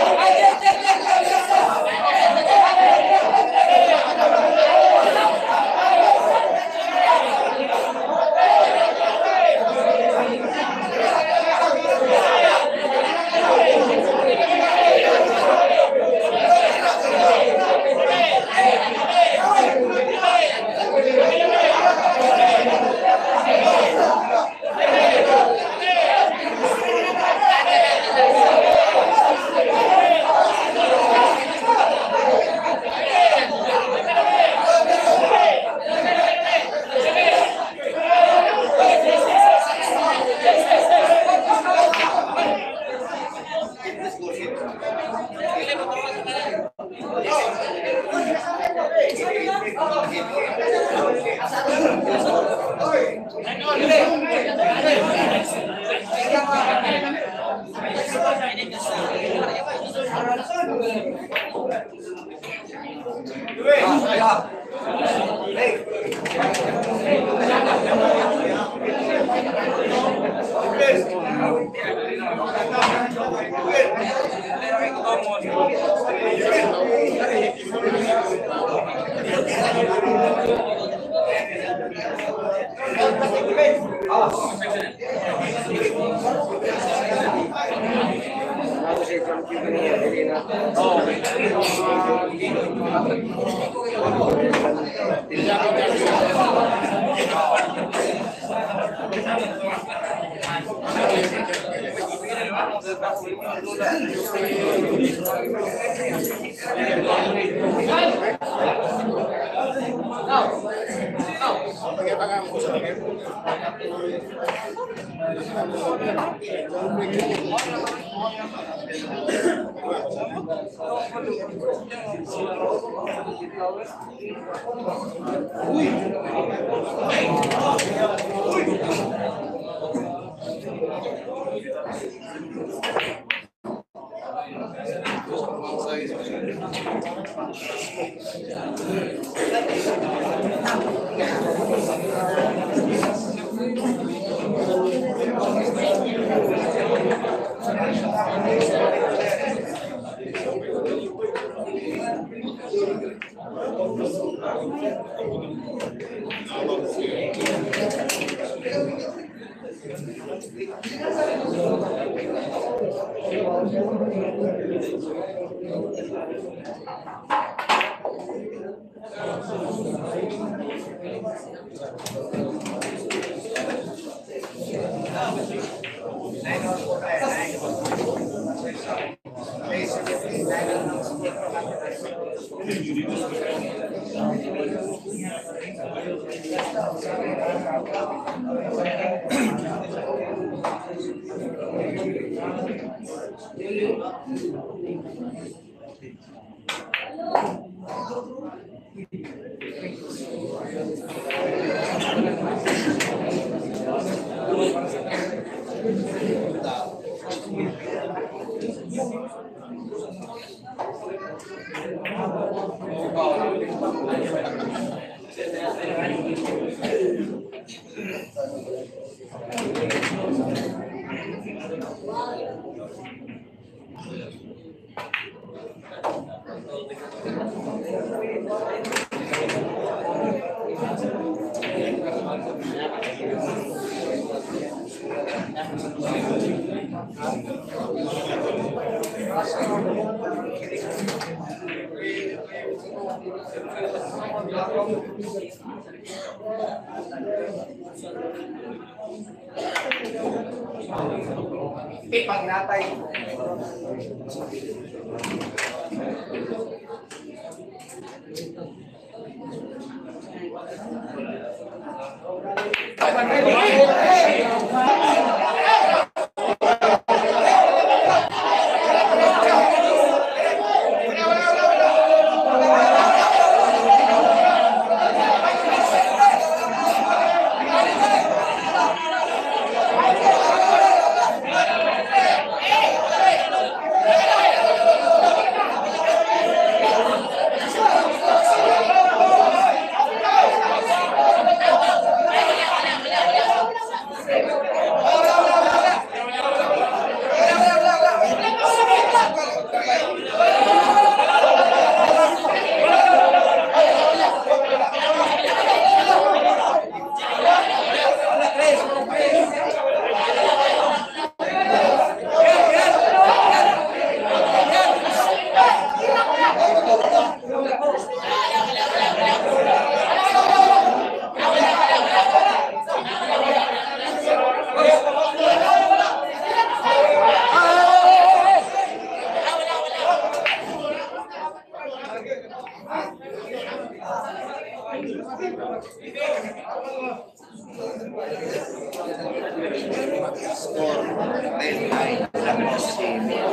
Pag natay. Score 10-9. Laban si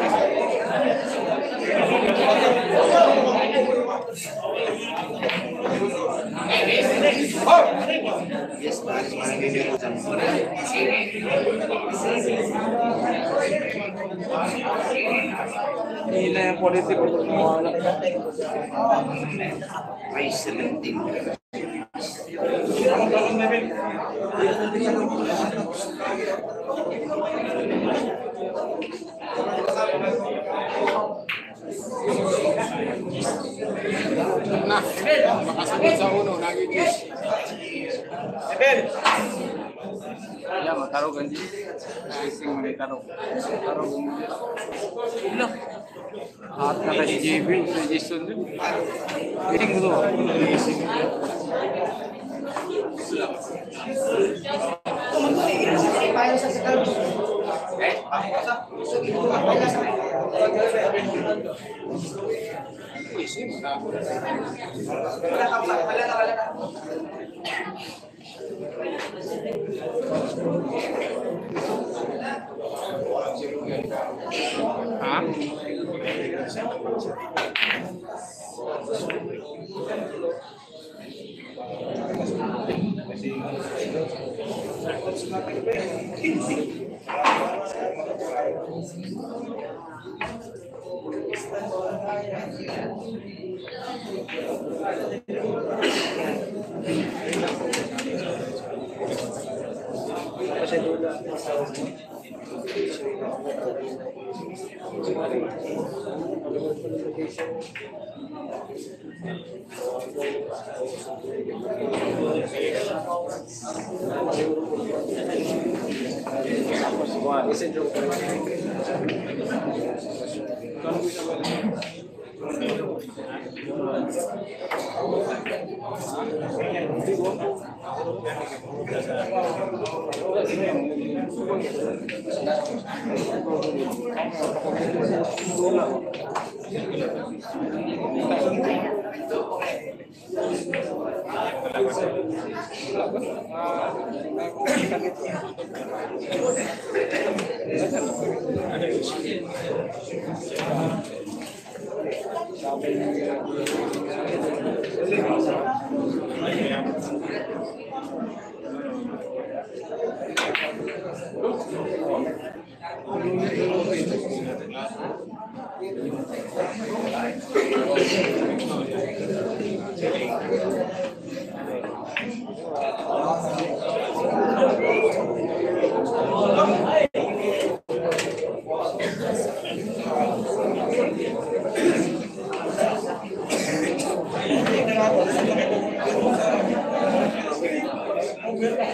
yes, baris manginginig dyan. Hindi na yung politiko. May 17. Na, makasagot sa uno, nagigis. Ya, matarog kan di. Racing manitarog. Tarog mo dyan. Ilo. At naka si JB, si Jason din. Piling mo ha?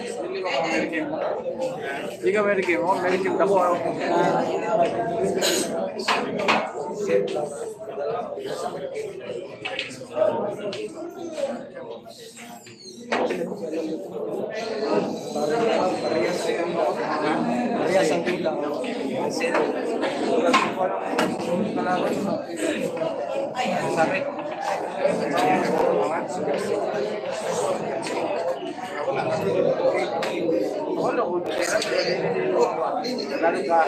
Hindi ko American mo. Hindi ka American mo. American ako. Parehas ang tulang. Sakit. Wala ko. Lalo ka.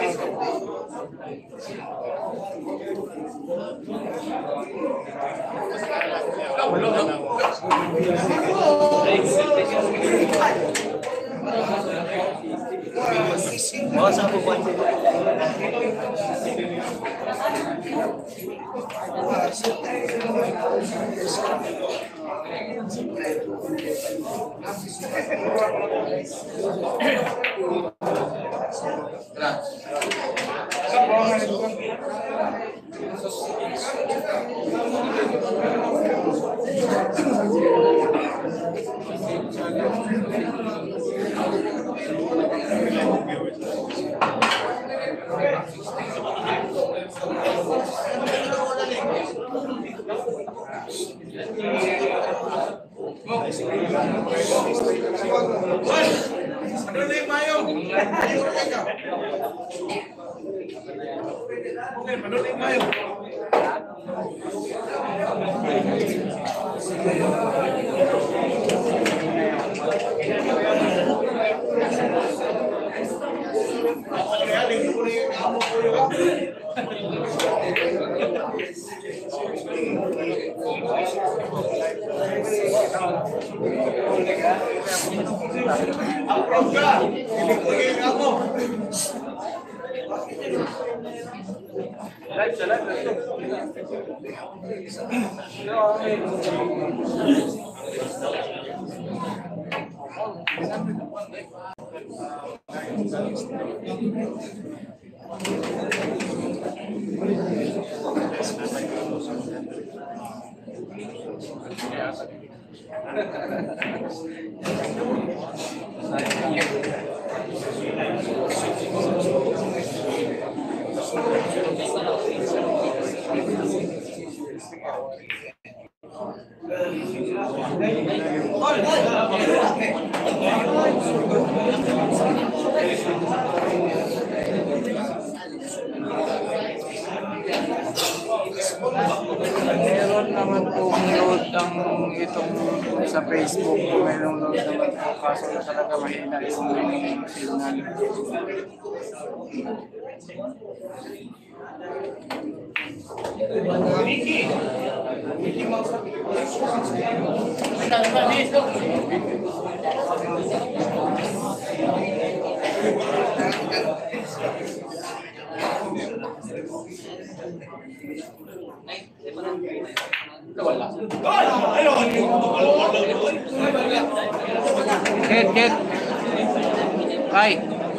Oh, sa po. Meron naman po load ang itong sa Facebook. Meron load naman po kaso na talaga mahina yung signal. Ket. Ay.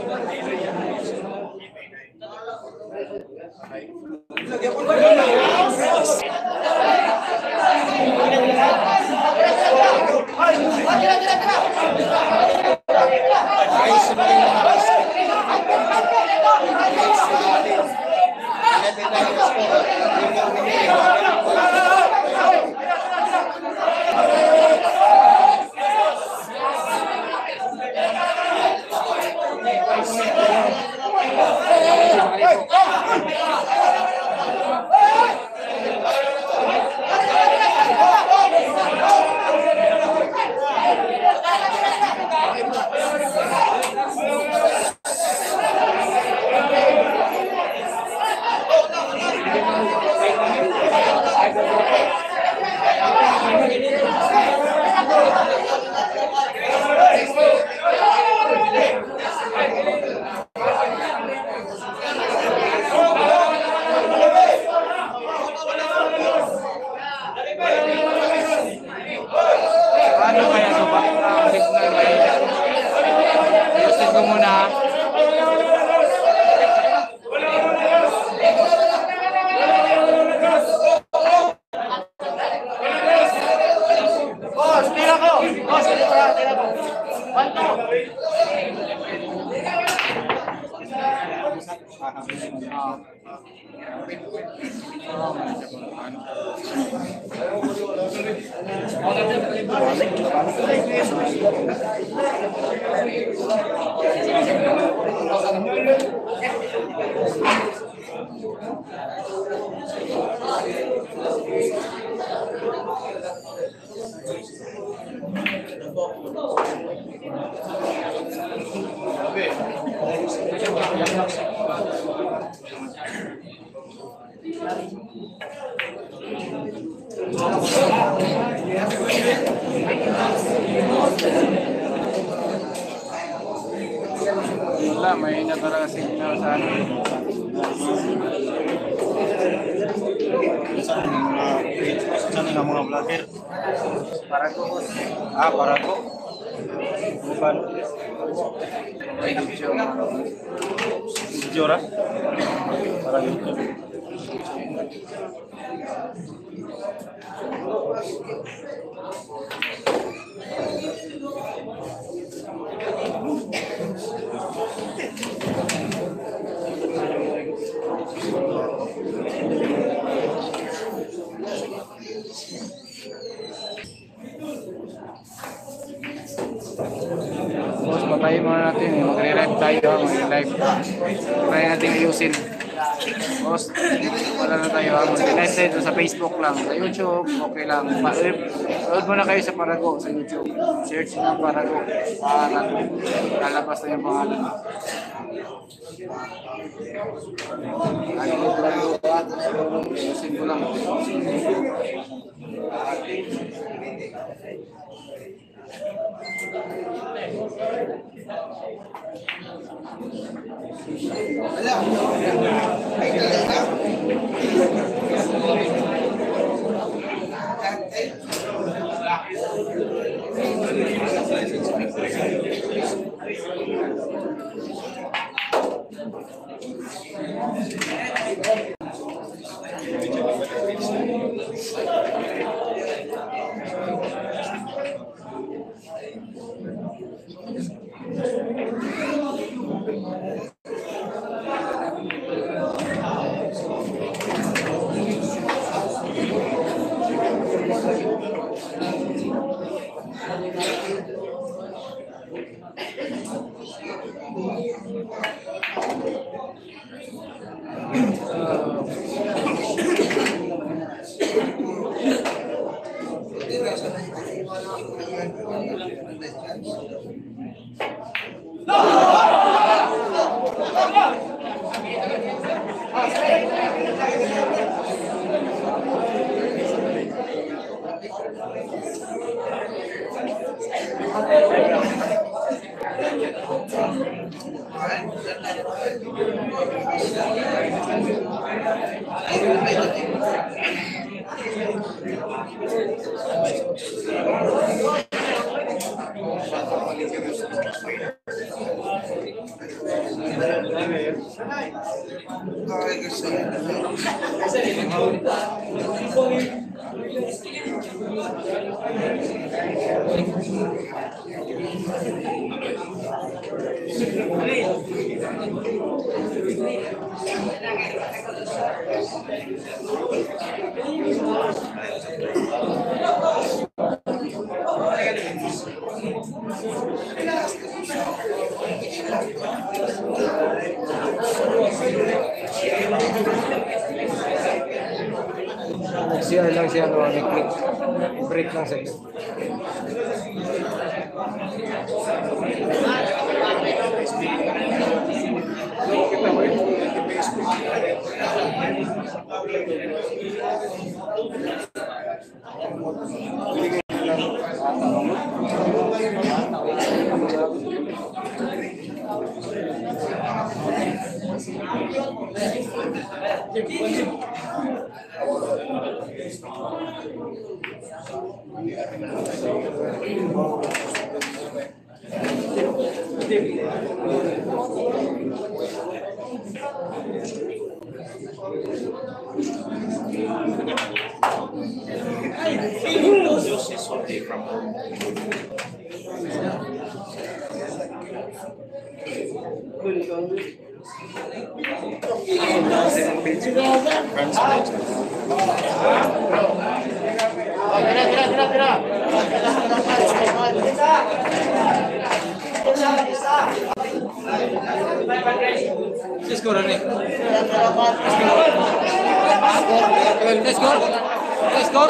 Paano kaya ito ba? Signal ba yun? Ayusin ko muna. Boss, tira ko! Boss, tira ko! Banto! Ah. Oh, man siya kung ano. Wala, may natara signal sa ano. Saan nga mga vlogger? Parago. Parago. Bukan. May video. Jora. Para YouTube. Boss, patayin muna natin. Magre-live tayo. Magre-live. Try natin ayusin. Boss, wala na tayo. Magre-live tayo sa Facebook lang. Sa YouTube, okay lang. Load muna kayo sa Parago sa YouTube. Search ng Parago. Lalabas na yung pangalan. Ayusin ko lang. Siya lang siya nag-click. Break lang sa Friends page. Skor nih. Skor.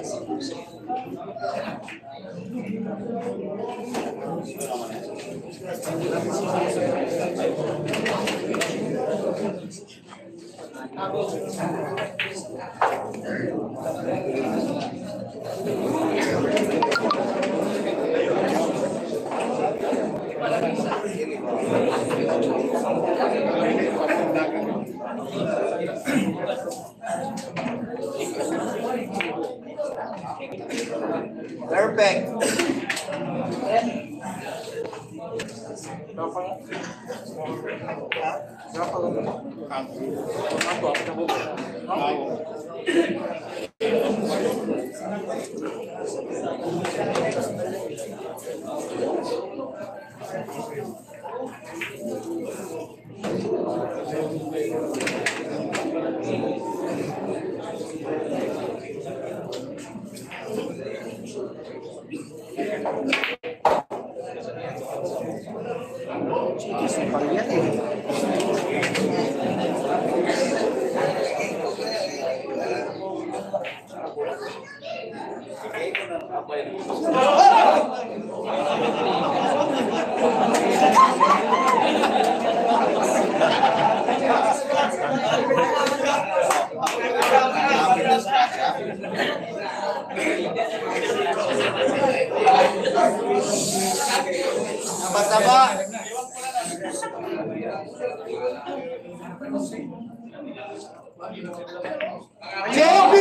Perfect. Sama-sama. JB!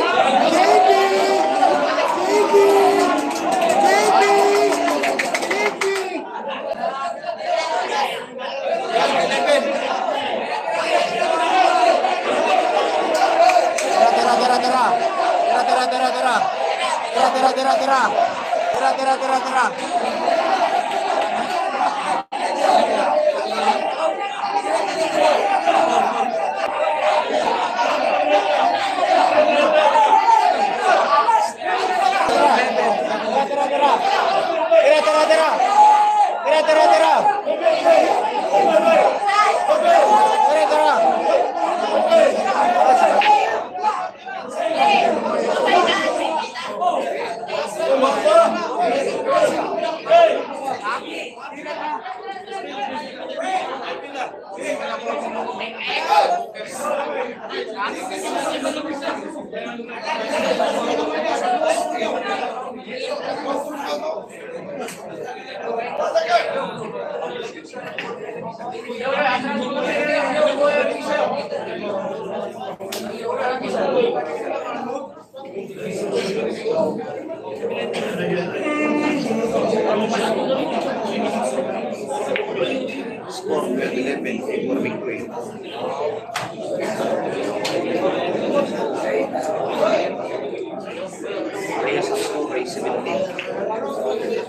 Tera. Score 11 for victory. Reyes score by 17.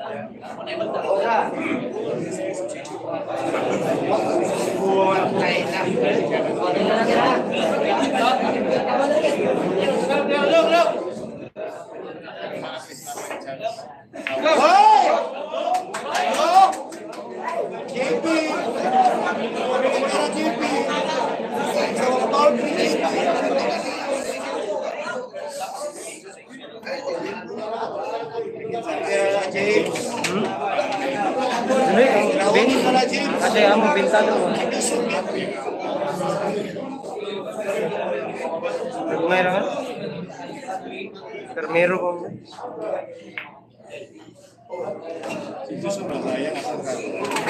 Ada yang mau bintang dulu. Meron kan? Termeru kok. Itu Surabaya asal kan.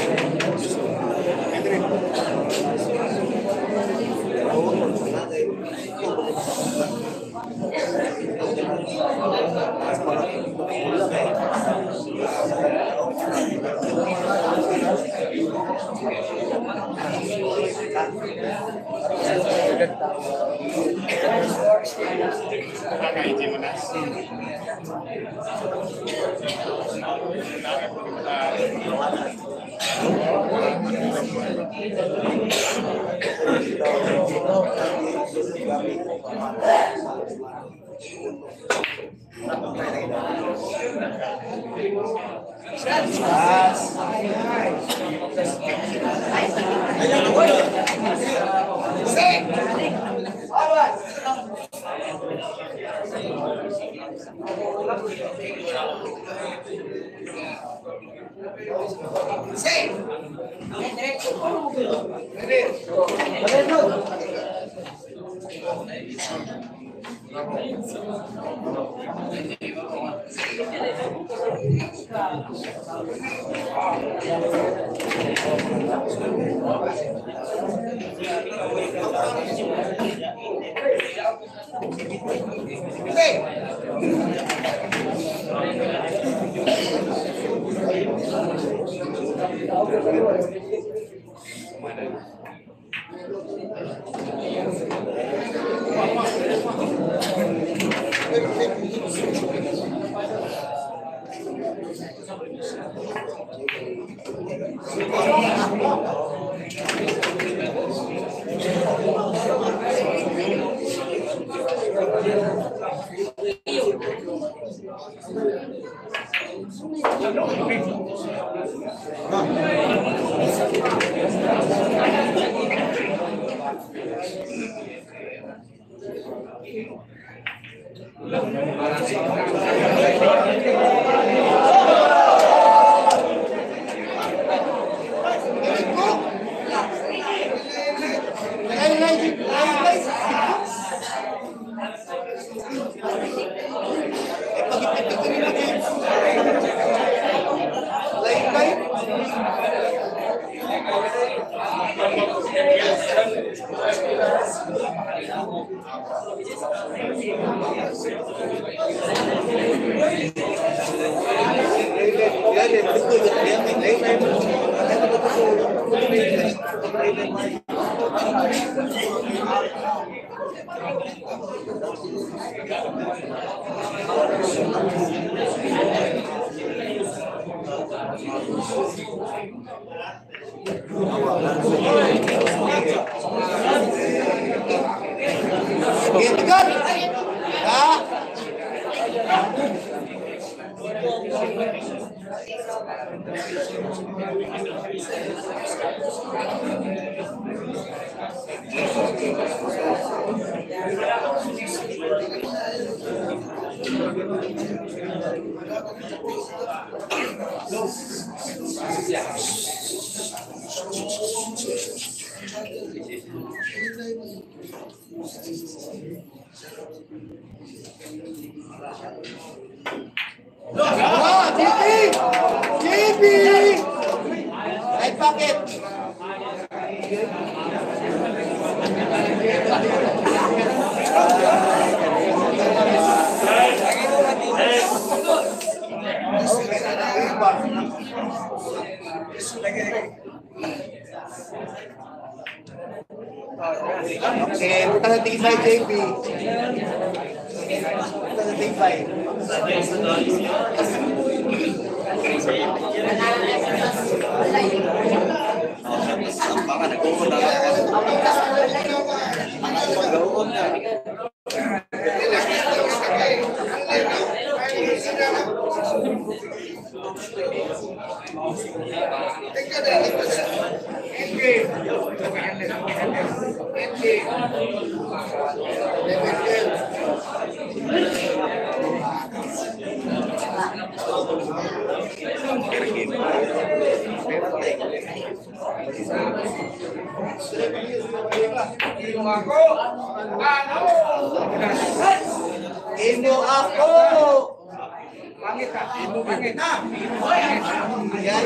Okay, bukan na tigay JP. Bukan na tigay. Imo ako! Pangit ka! Imo pangit na! Yan!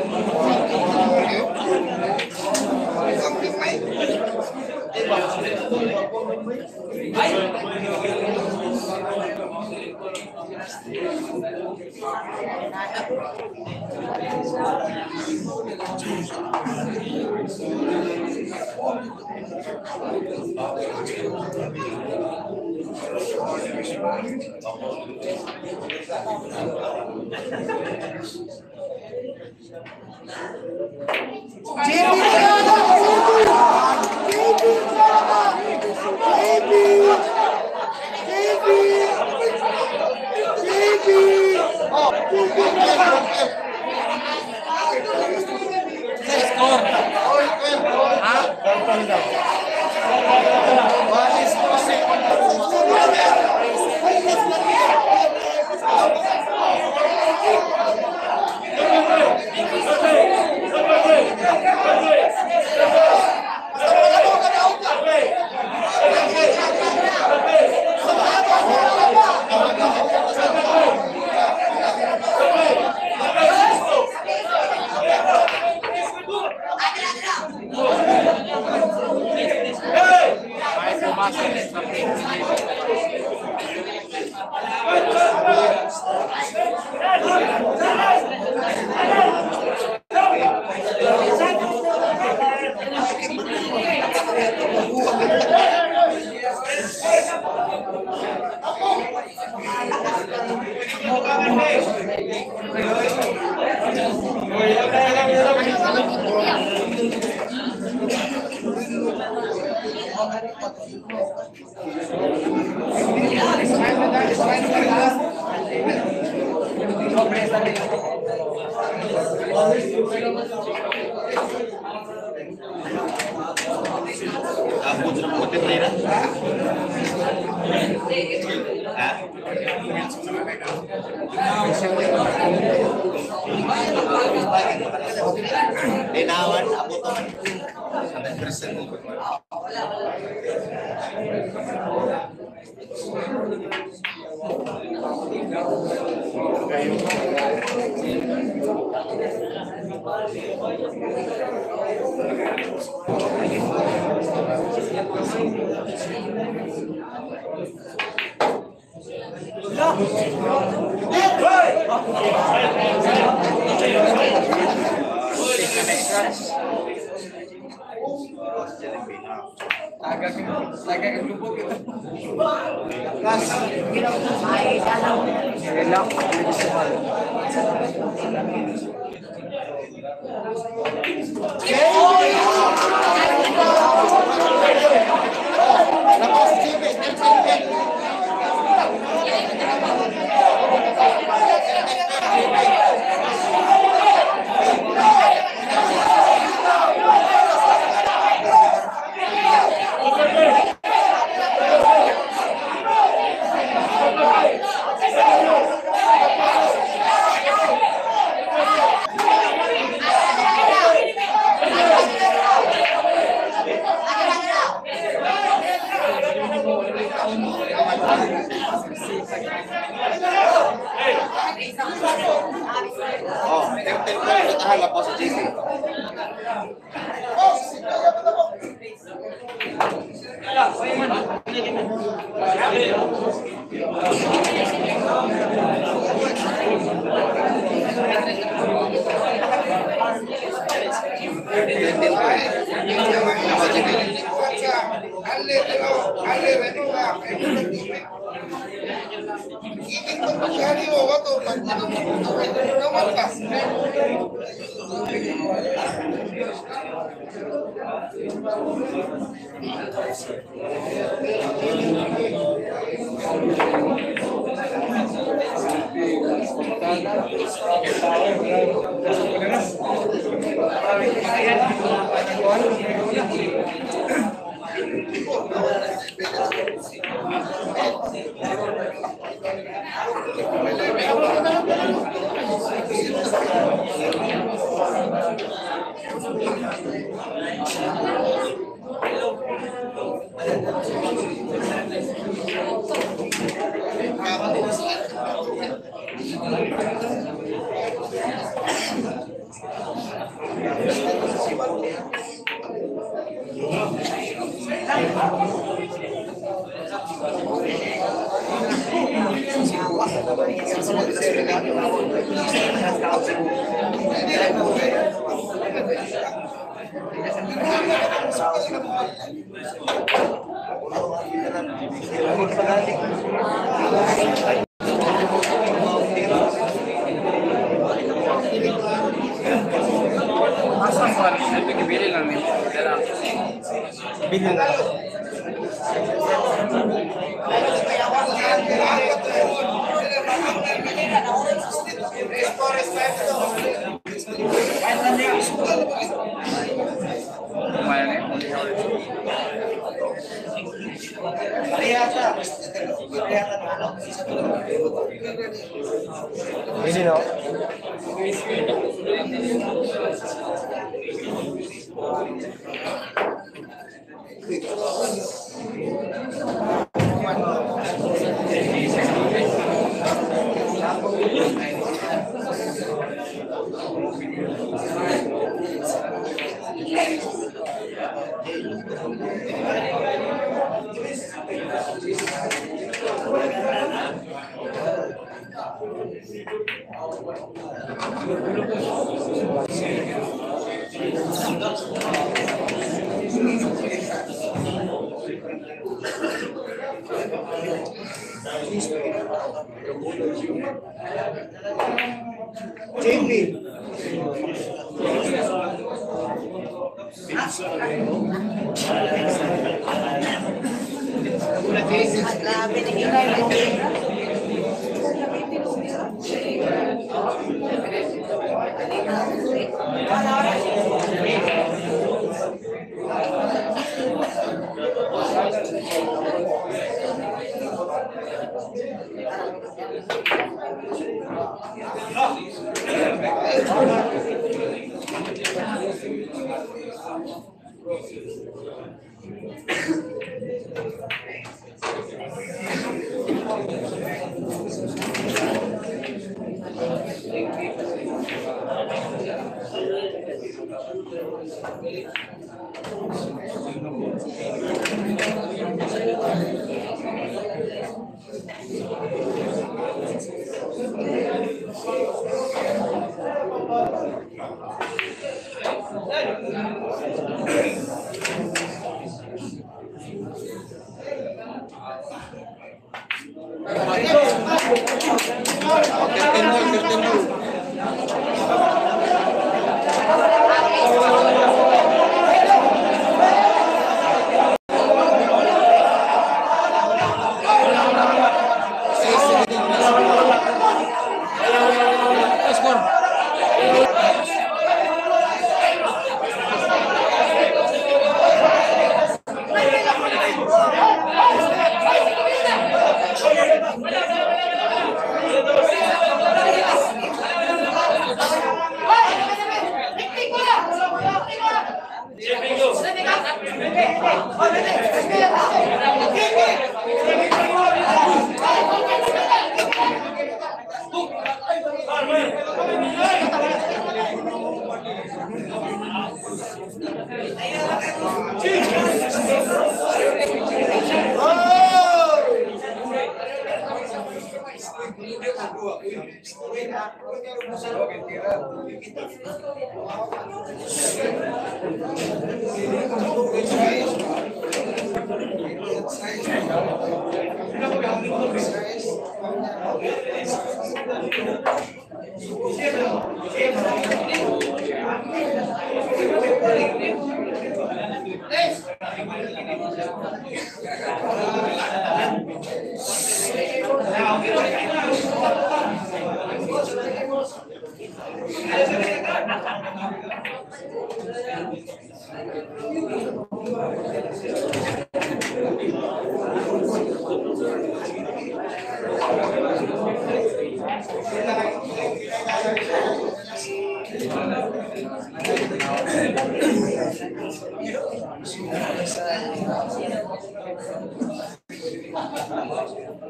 Linawan, ako to man. 'Yan. Masa soal itu kebiri lang nih. Bilhin na. Lumayan eh. Bilhin na.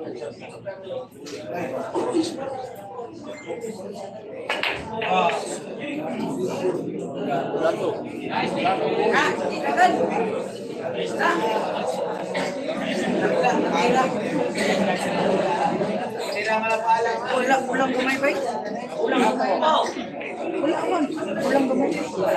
Ulang gamay ba? Ulang gamay. Wala man. Ulang gamay.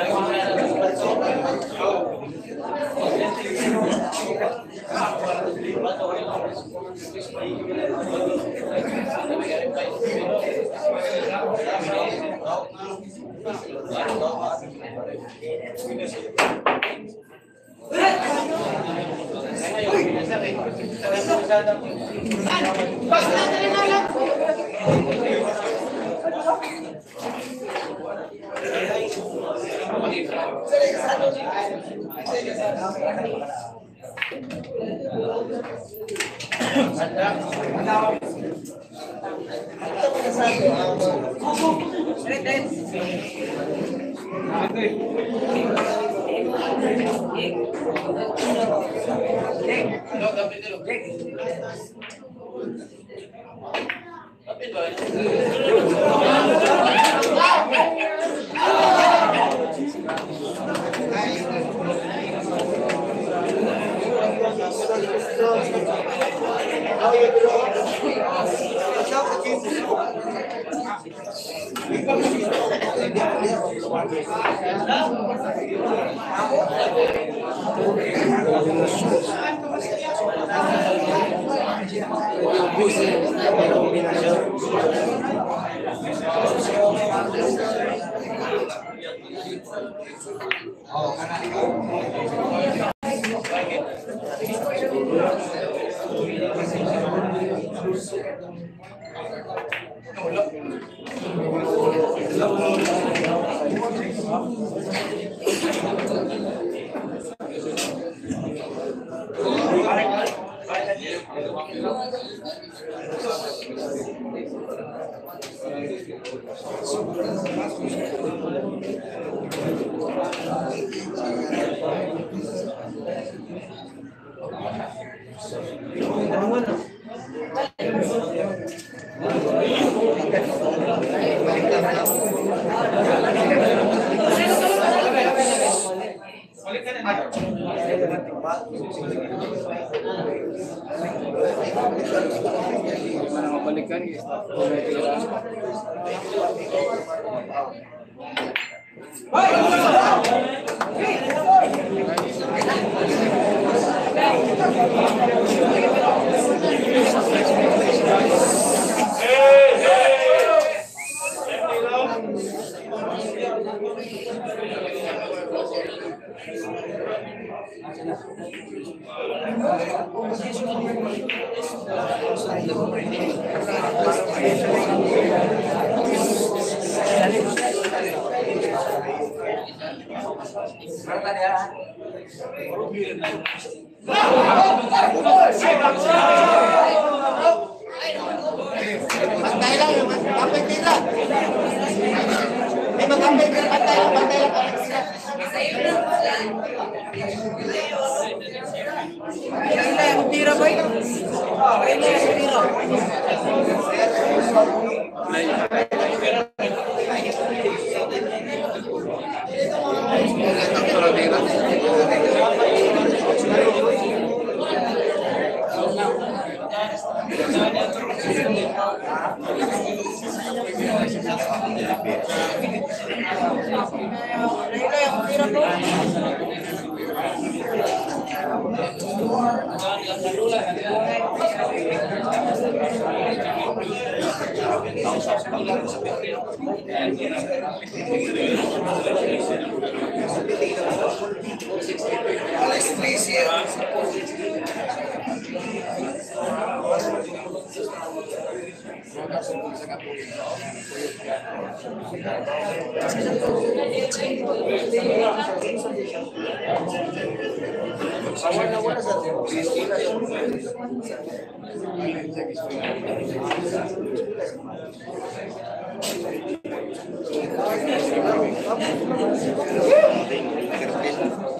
Balikan guys. Pantay lang yung kapit nila. May magkapit nila pantay lang Kailan yung tira ba? Kailan yung tira?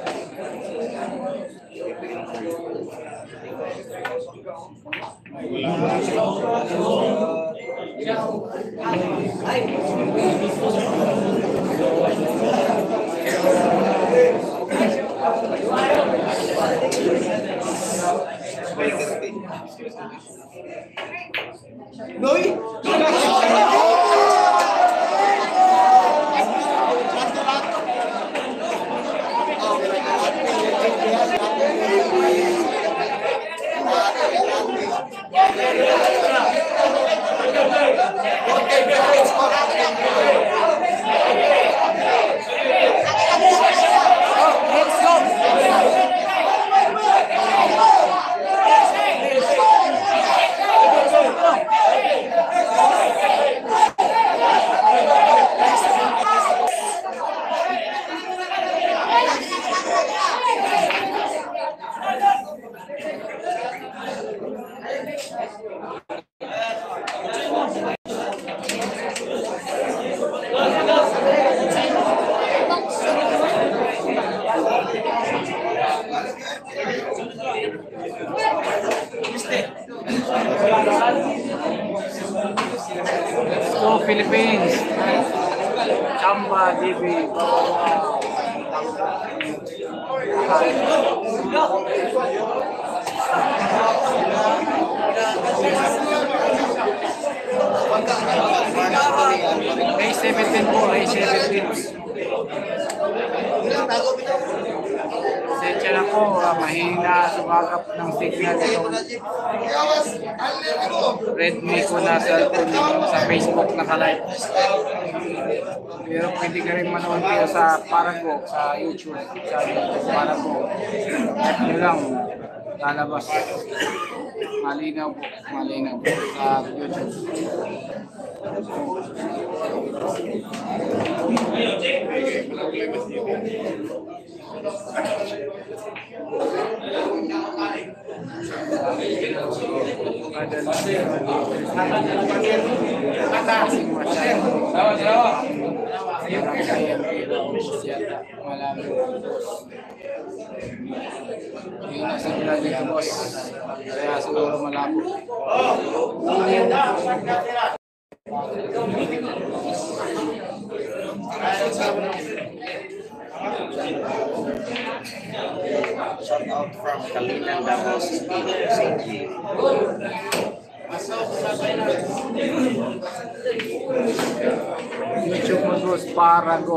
Wala Let's go Philippines! Chamba, DB, A17 po, A17. Sensya na po, mahina sumagap ng signal itong Redmi ko na cellphone dito sa Facebook nakalive. Pero pwede ka rin manood dito sa Parago, sa YouTube, sa Parago. Check nyo lang, lalabas. Malinaw po, malinaw po sa YouTube. Hindi na sigla dito, boss. Kaya siguro malabo. Shout out from Kalinan, Davao City, St. YouTube mo bros, Parago.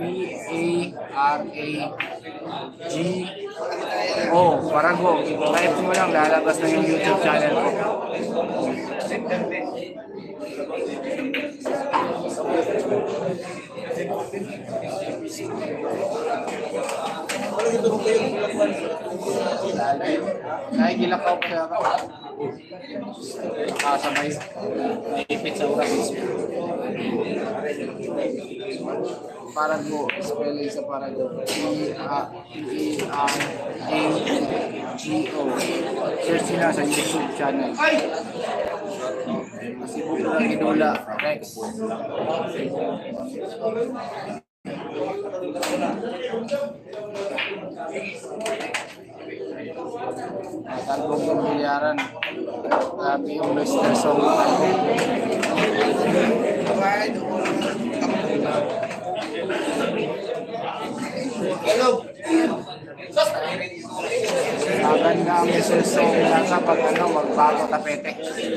P-A-R-A-G-O. Parago. Type mo lang, lalabas na yung YouTube channel ko. Ay, gilakaw ko siya ka. Sabay. Naipit sa oras. Parago. Spelling sa Parago. P-A-R-A-G-O. Search nila sa YouTube channel. Kasi bukla Ginula Rex. Talbog ng milyaran. Grabe yung listener song. Maganda ang listener song na kapag magbago tapete.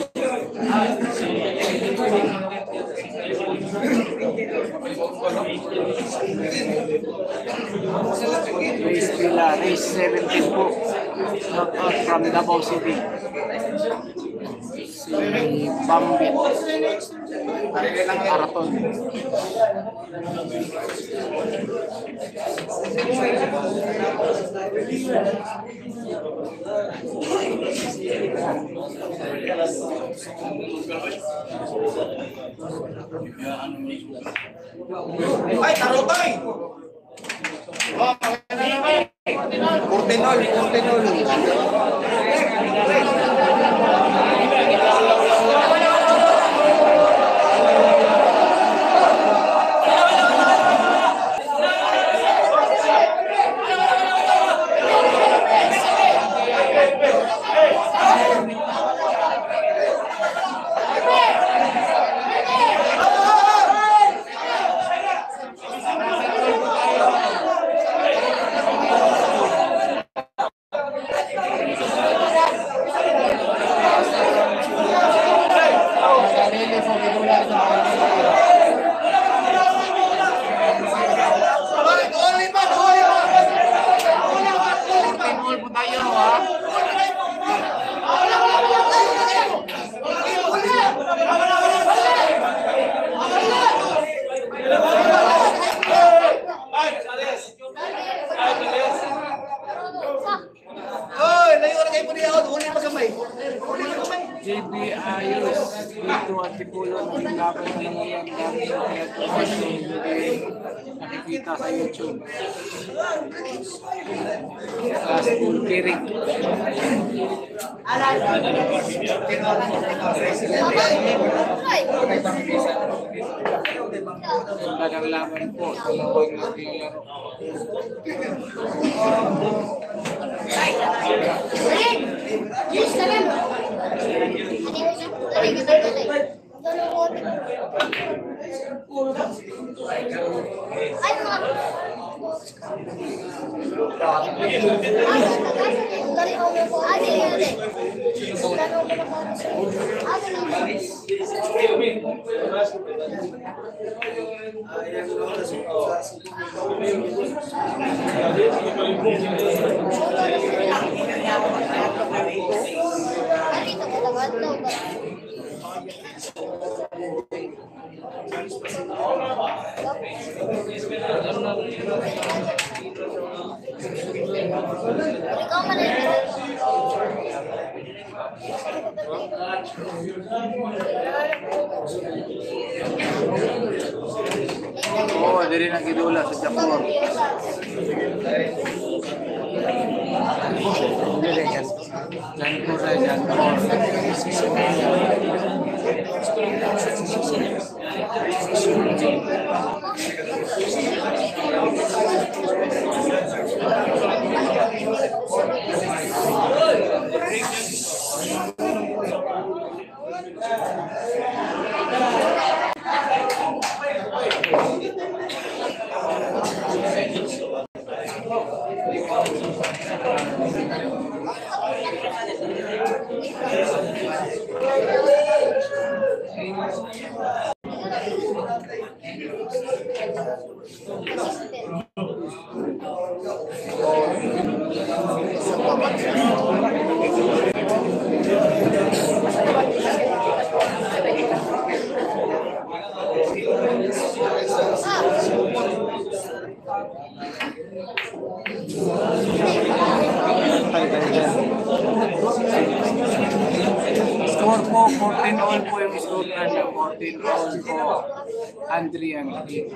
Race Villa, race 17 po. Shout out from Davao City. Si Bambit. Araton. Ay, tarotoy! Kurtenol, kurtenol. laban na naman yan. Dami sa kaya nakikita sa YouTube. Last full kirig. Ganda ng laban po. Dalawang naglalaro. Oo, diri na gidula sa Japon. Diyan po sa Japon. Score po, 14 all po yung score na niya. 14 all po. Andre ang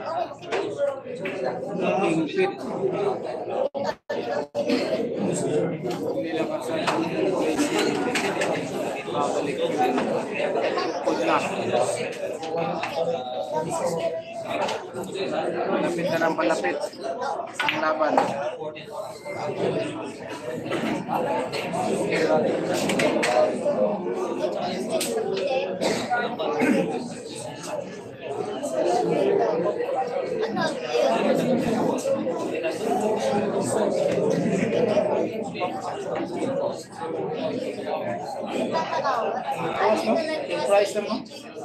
ingpit. Nilabasan ang babalik. Good luck. Malapit na ng palapit ang laban. Price naman.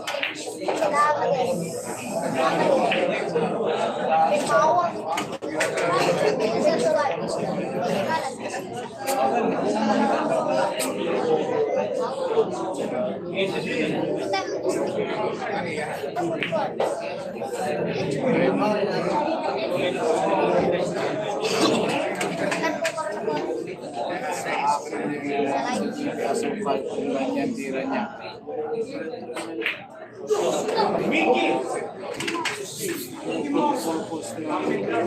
Kasupal kung ganyan tira niya. Purpose niya.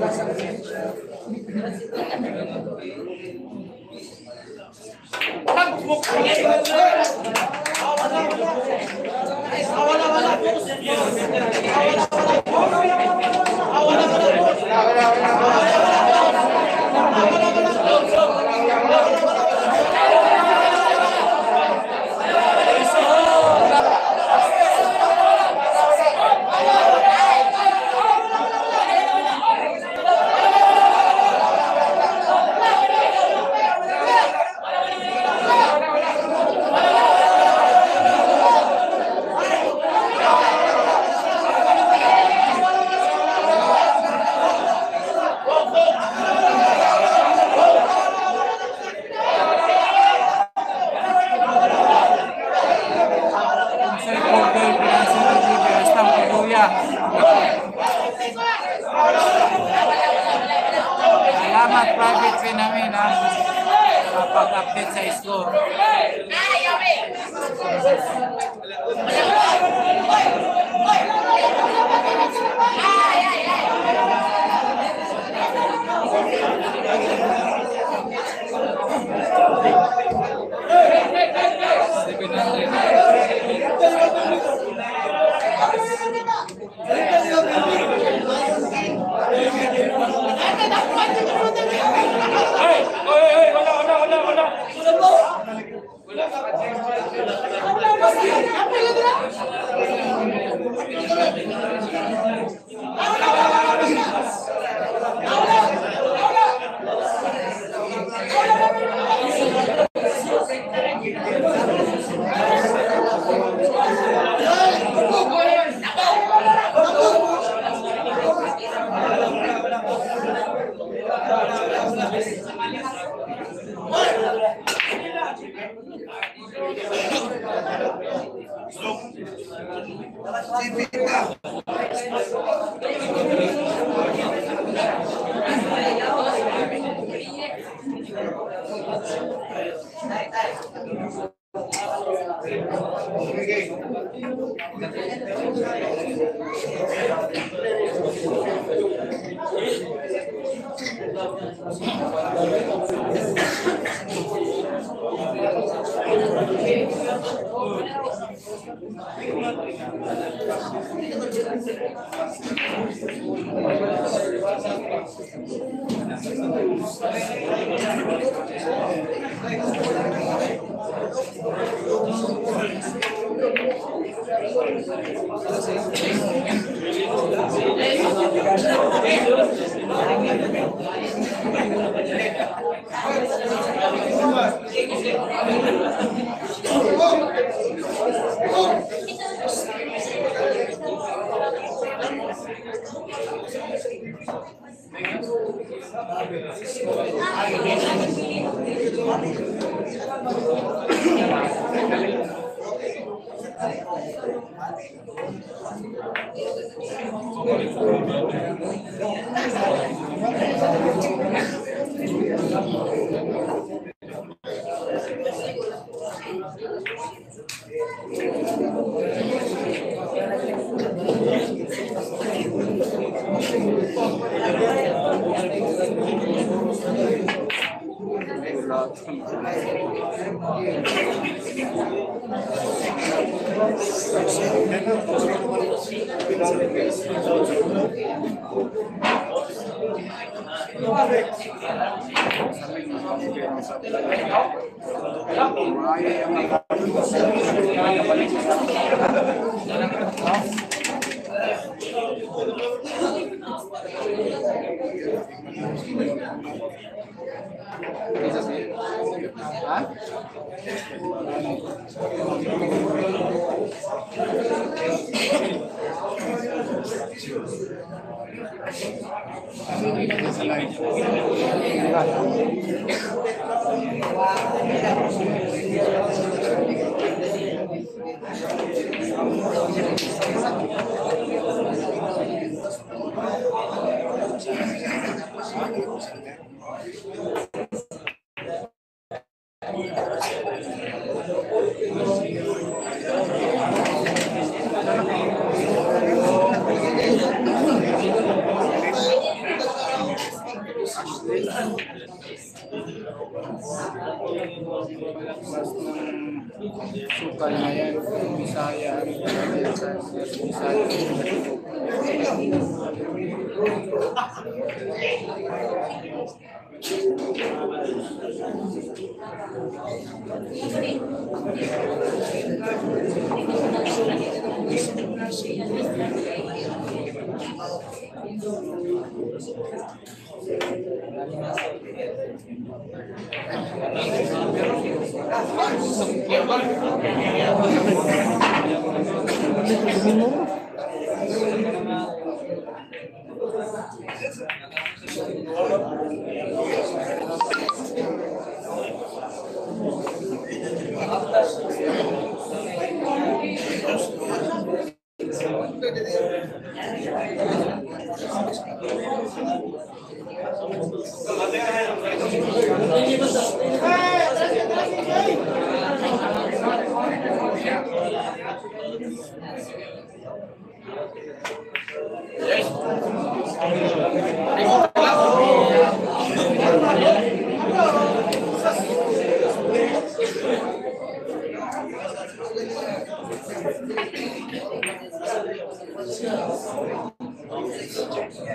Salamat private fee namin ha. Kapag-update sa score. Sukal na yan, Bisaya, Bisaya.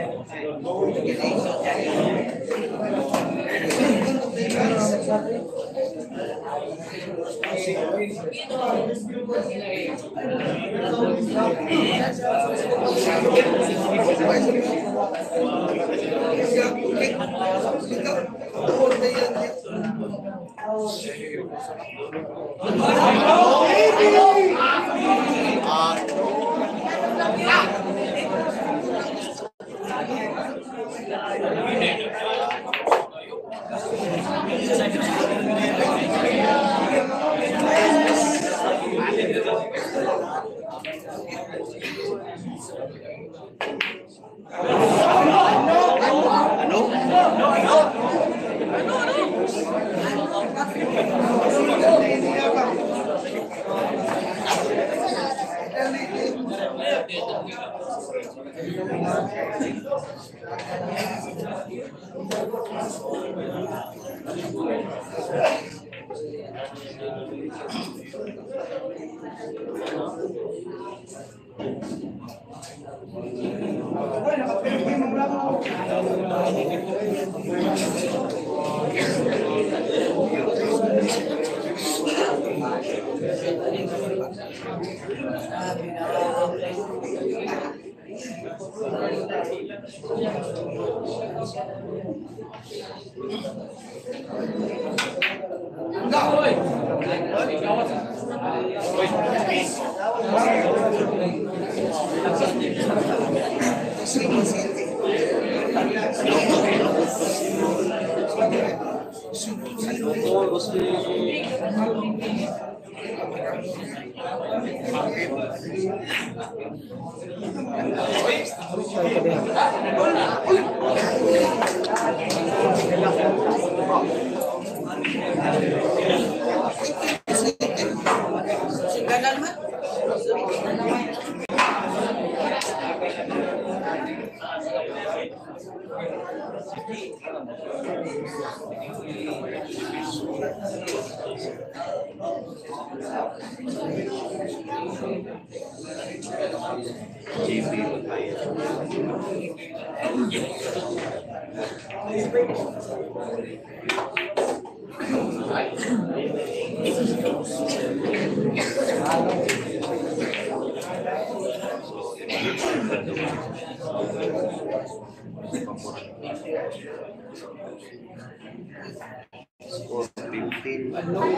Score 15.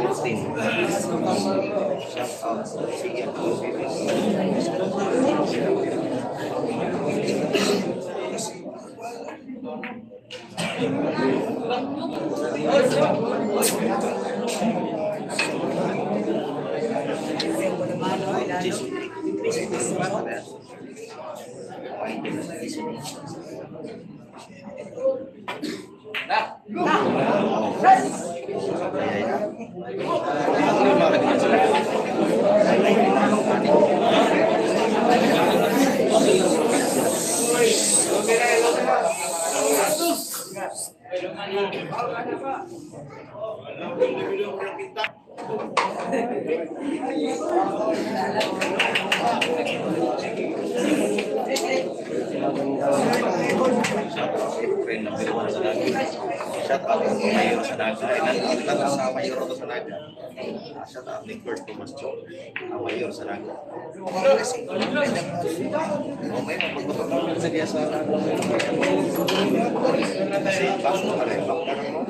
Shout out sa shout out sa Mayor sa Naga. Lahat sa Mayor ako sa Naga. Shout out ni Kurt Thomas Chong, ang Mayor sa Naga. May magpapagpapagpapag sa diya sa Naga. Kasi baso ka rin, bak ka rin mo.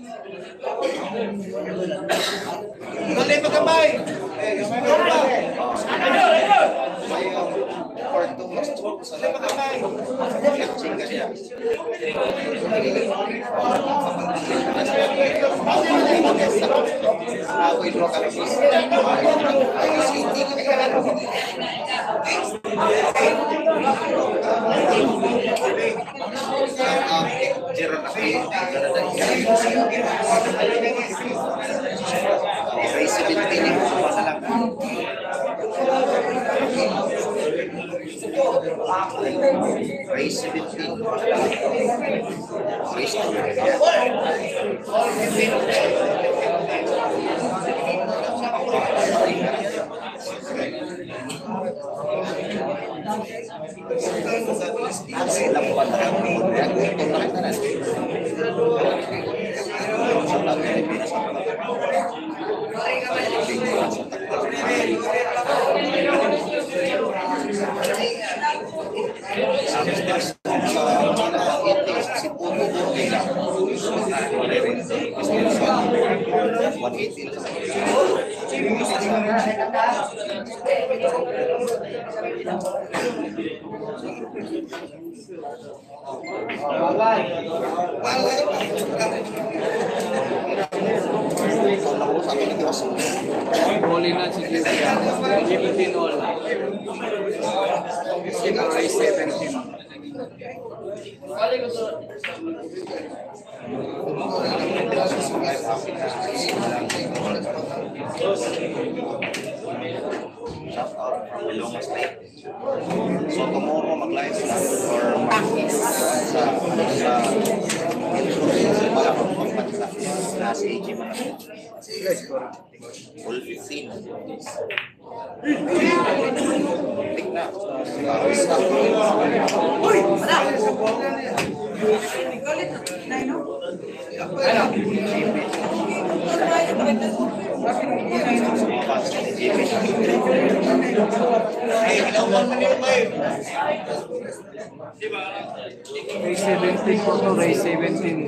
Dali magkamay. Part 2 mas choke sa magkamay. Catching ka siya. Ako ito ka lang. Race 17. Race Bowling na si JB. 17 all. Race 17. Shout out from Ilonggo State. So tomorrow mag-live sila or sa malakang pagbansa na si AJ Manasco. Full 15. Tik na. Race 17 po to, race 17.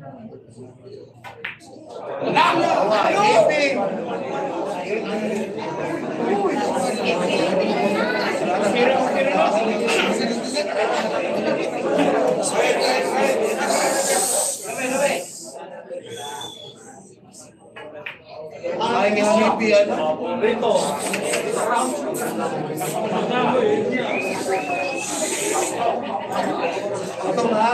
Ay, JB, ano? Rito. Ito na.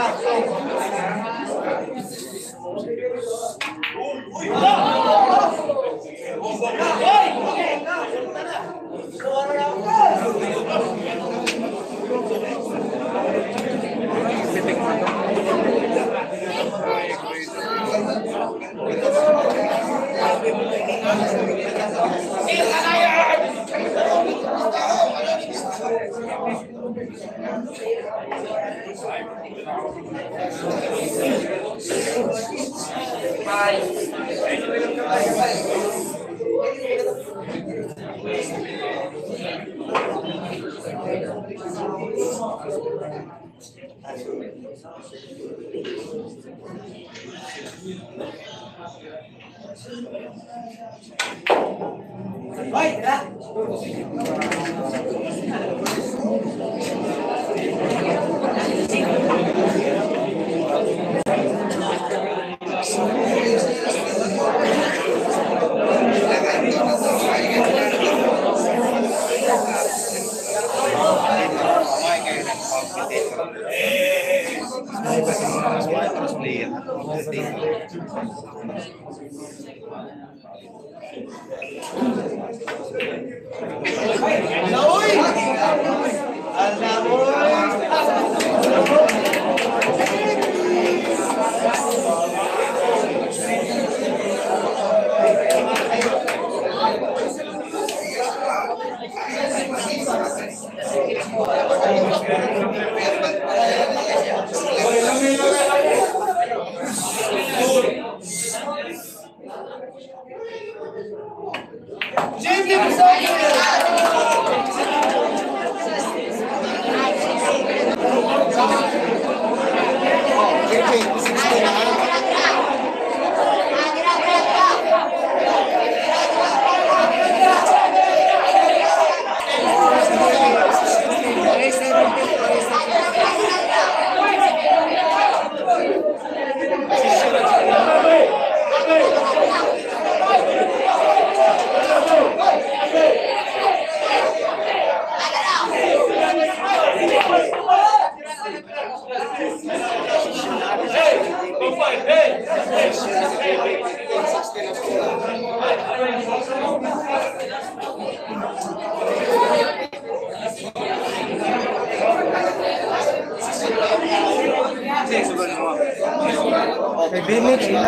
May bimik sila.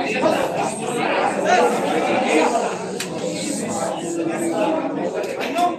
Ano?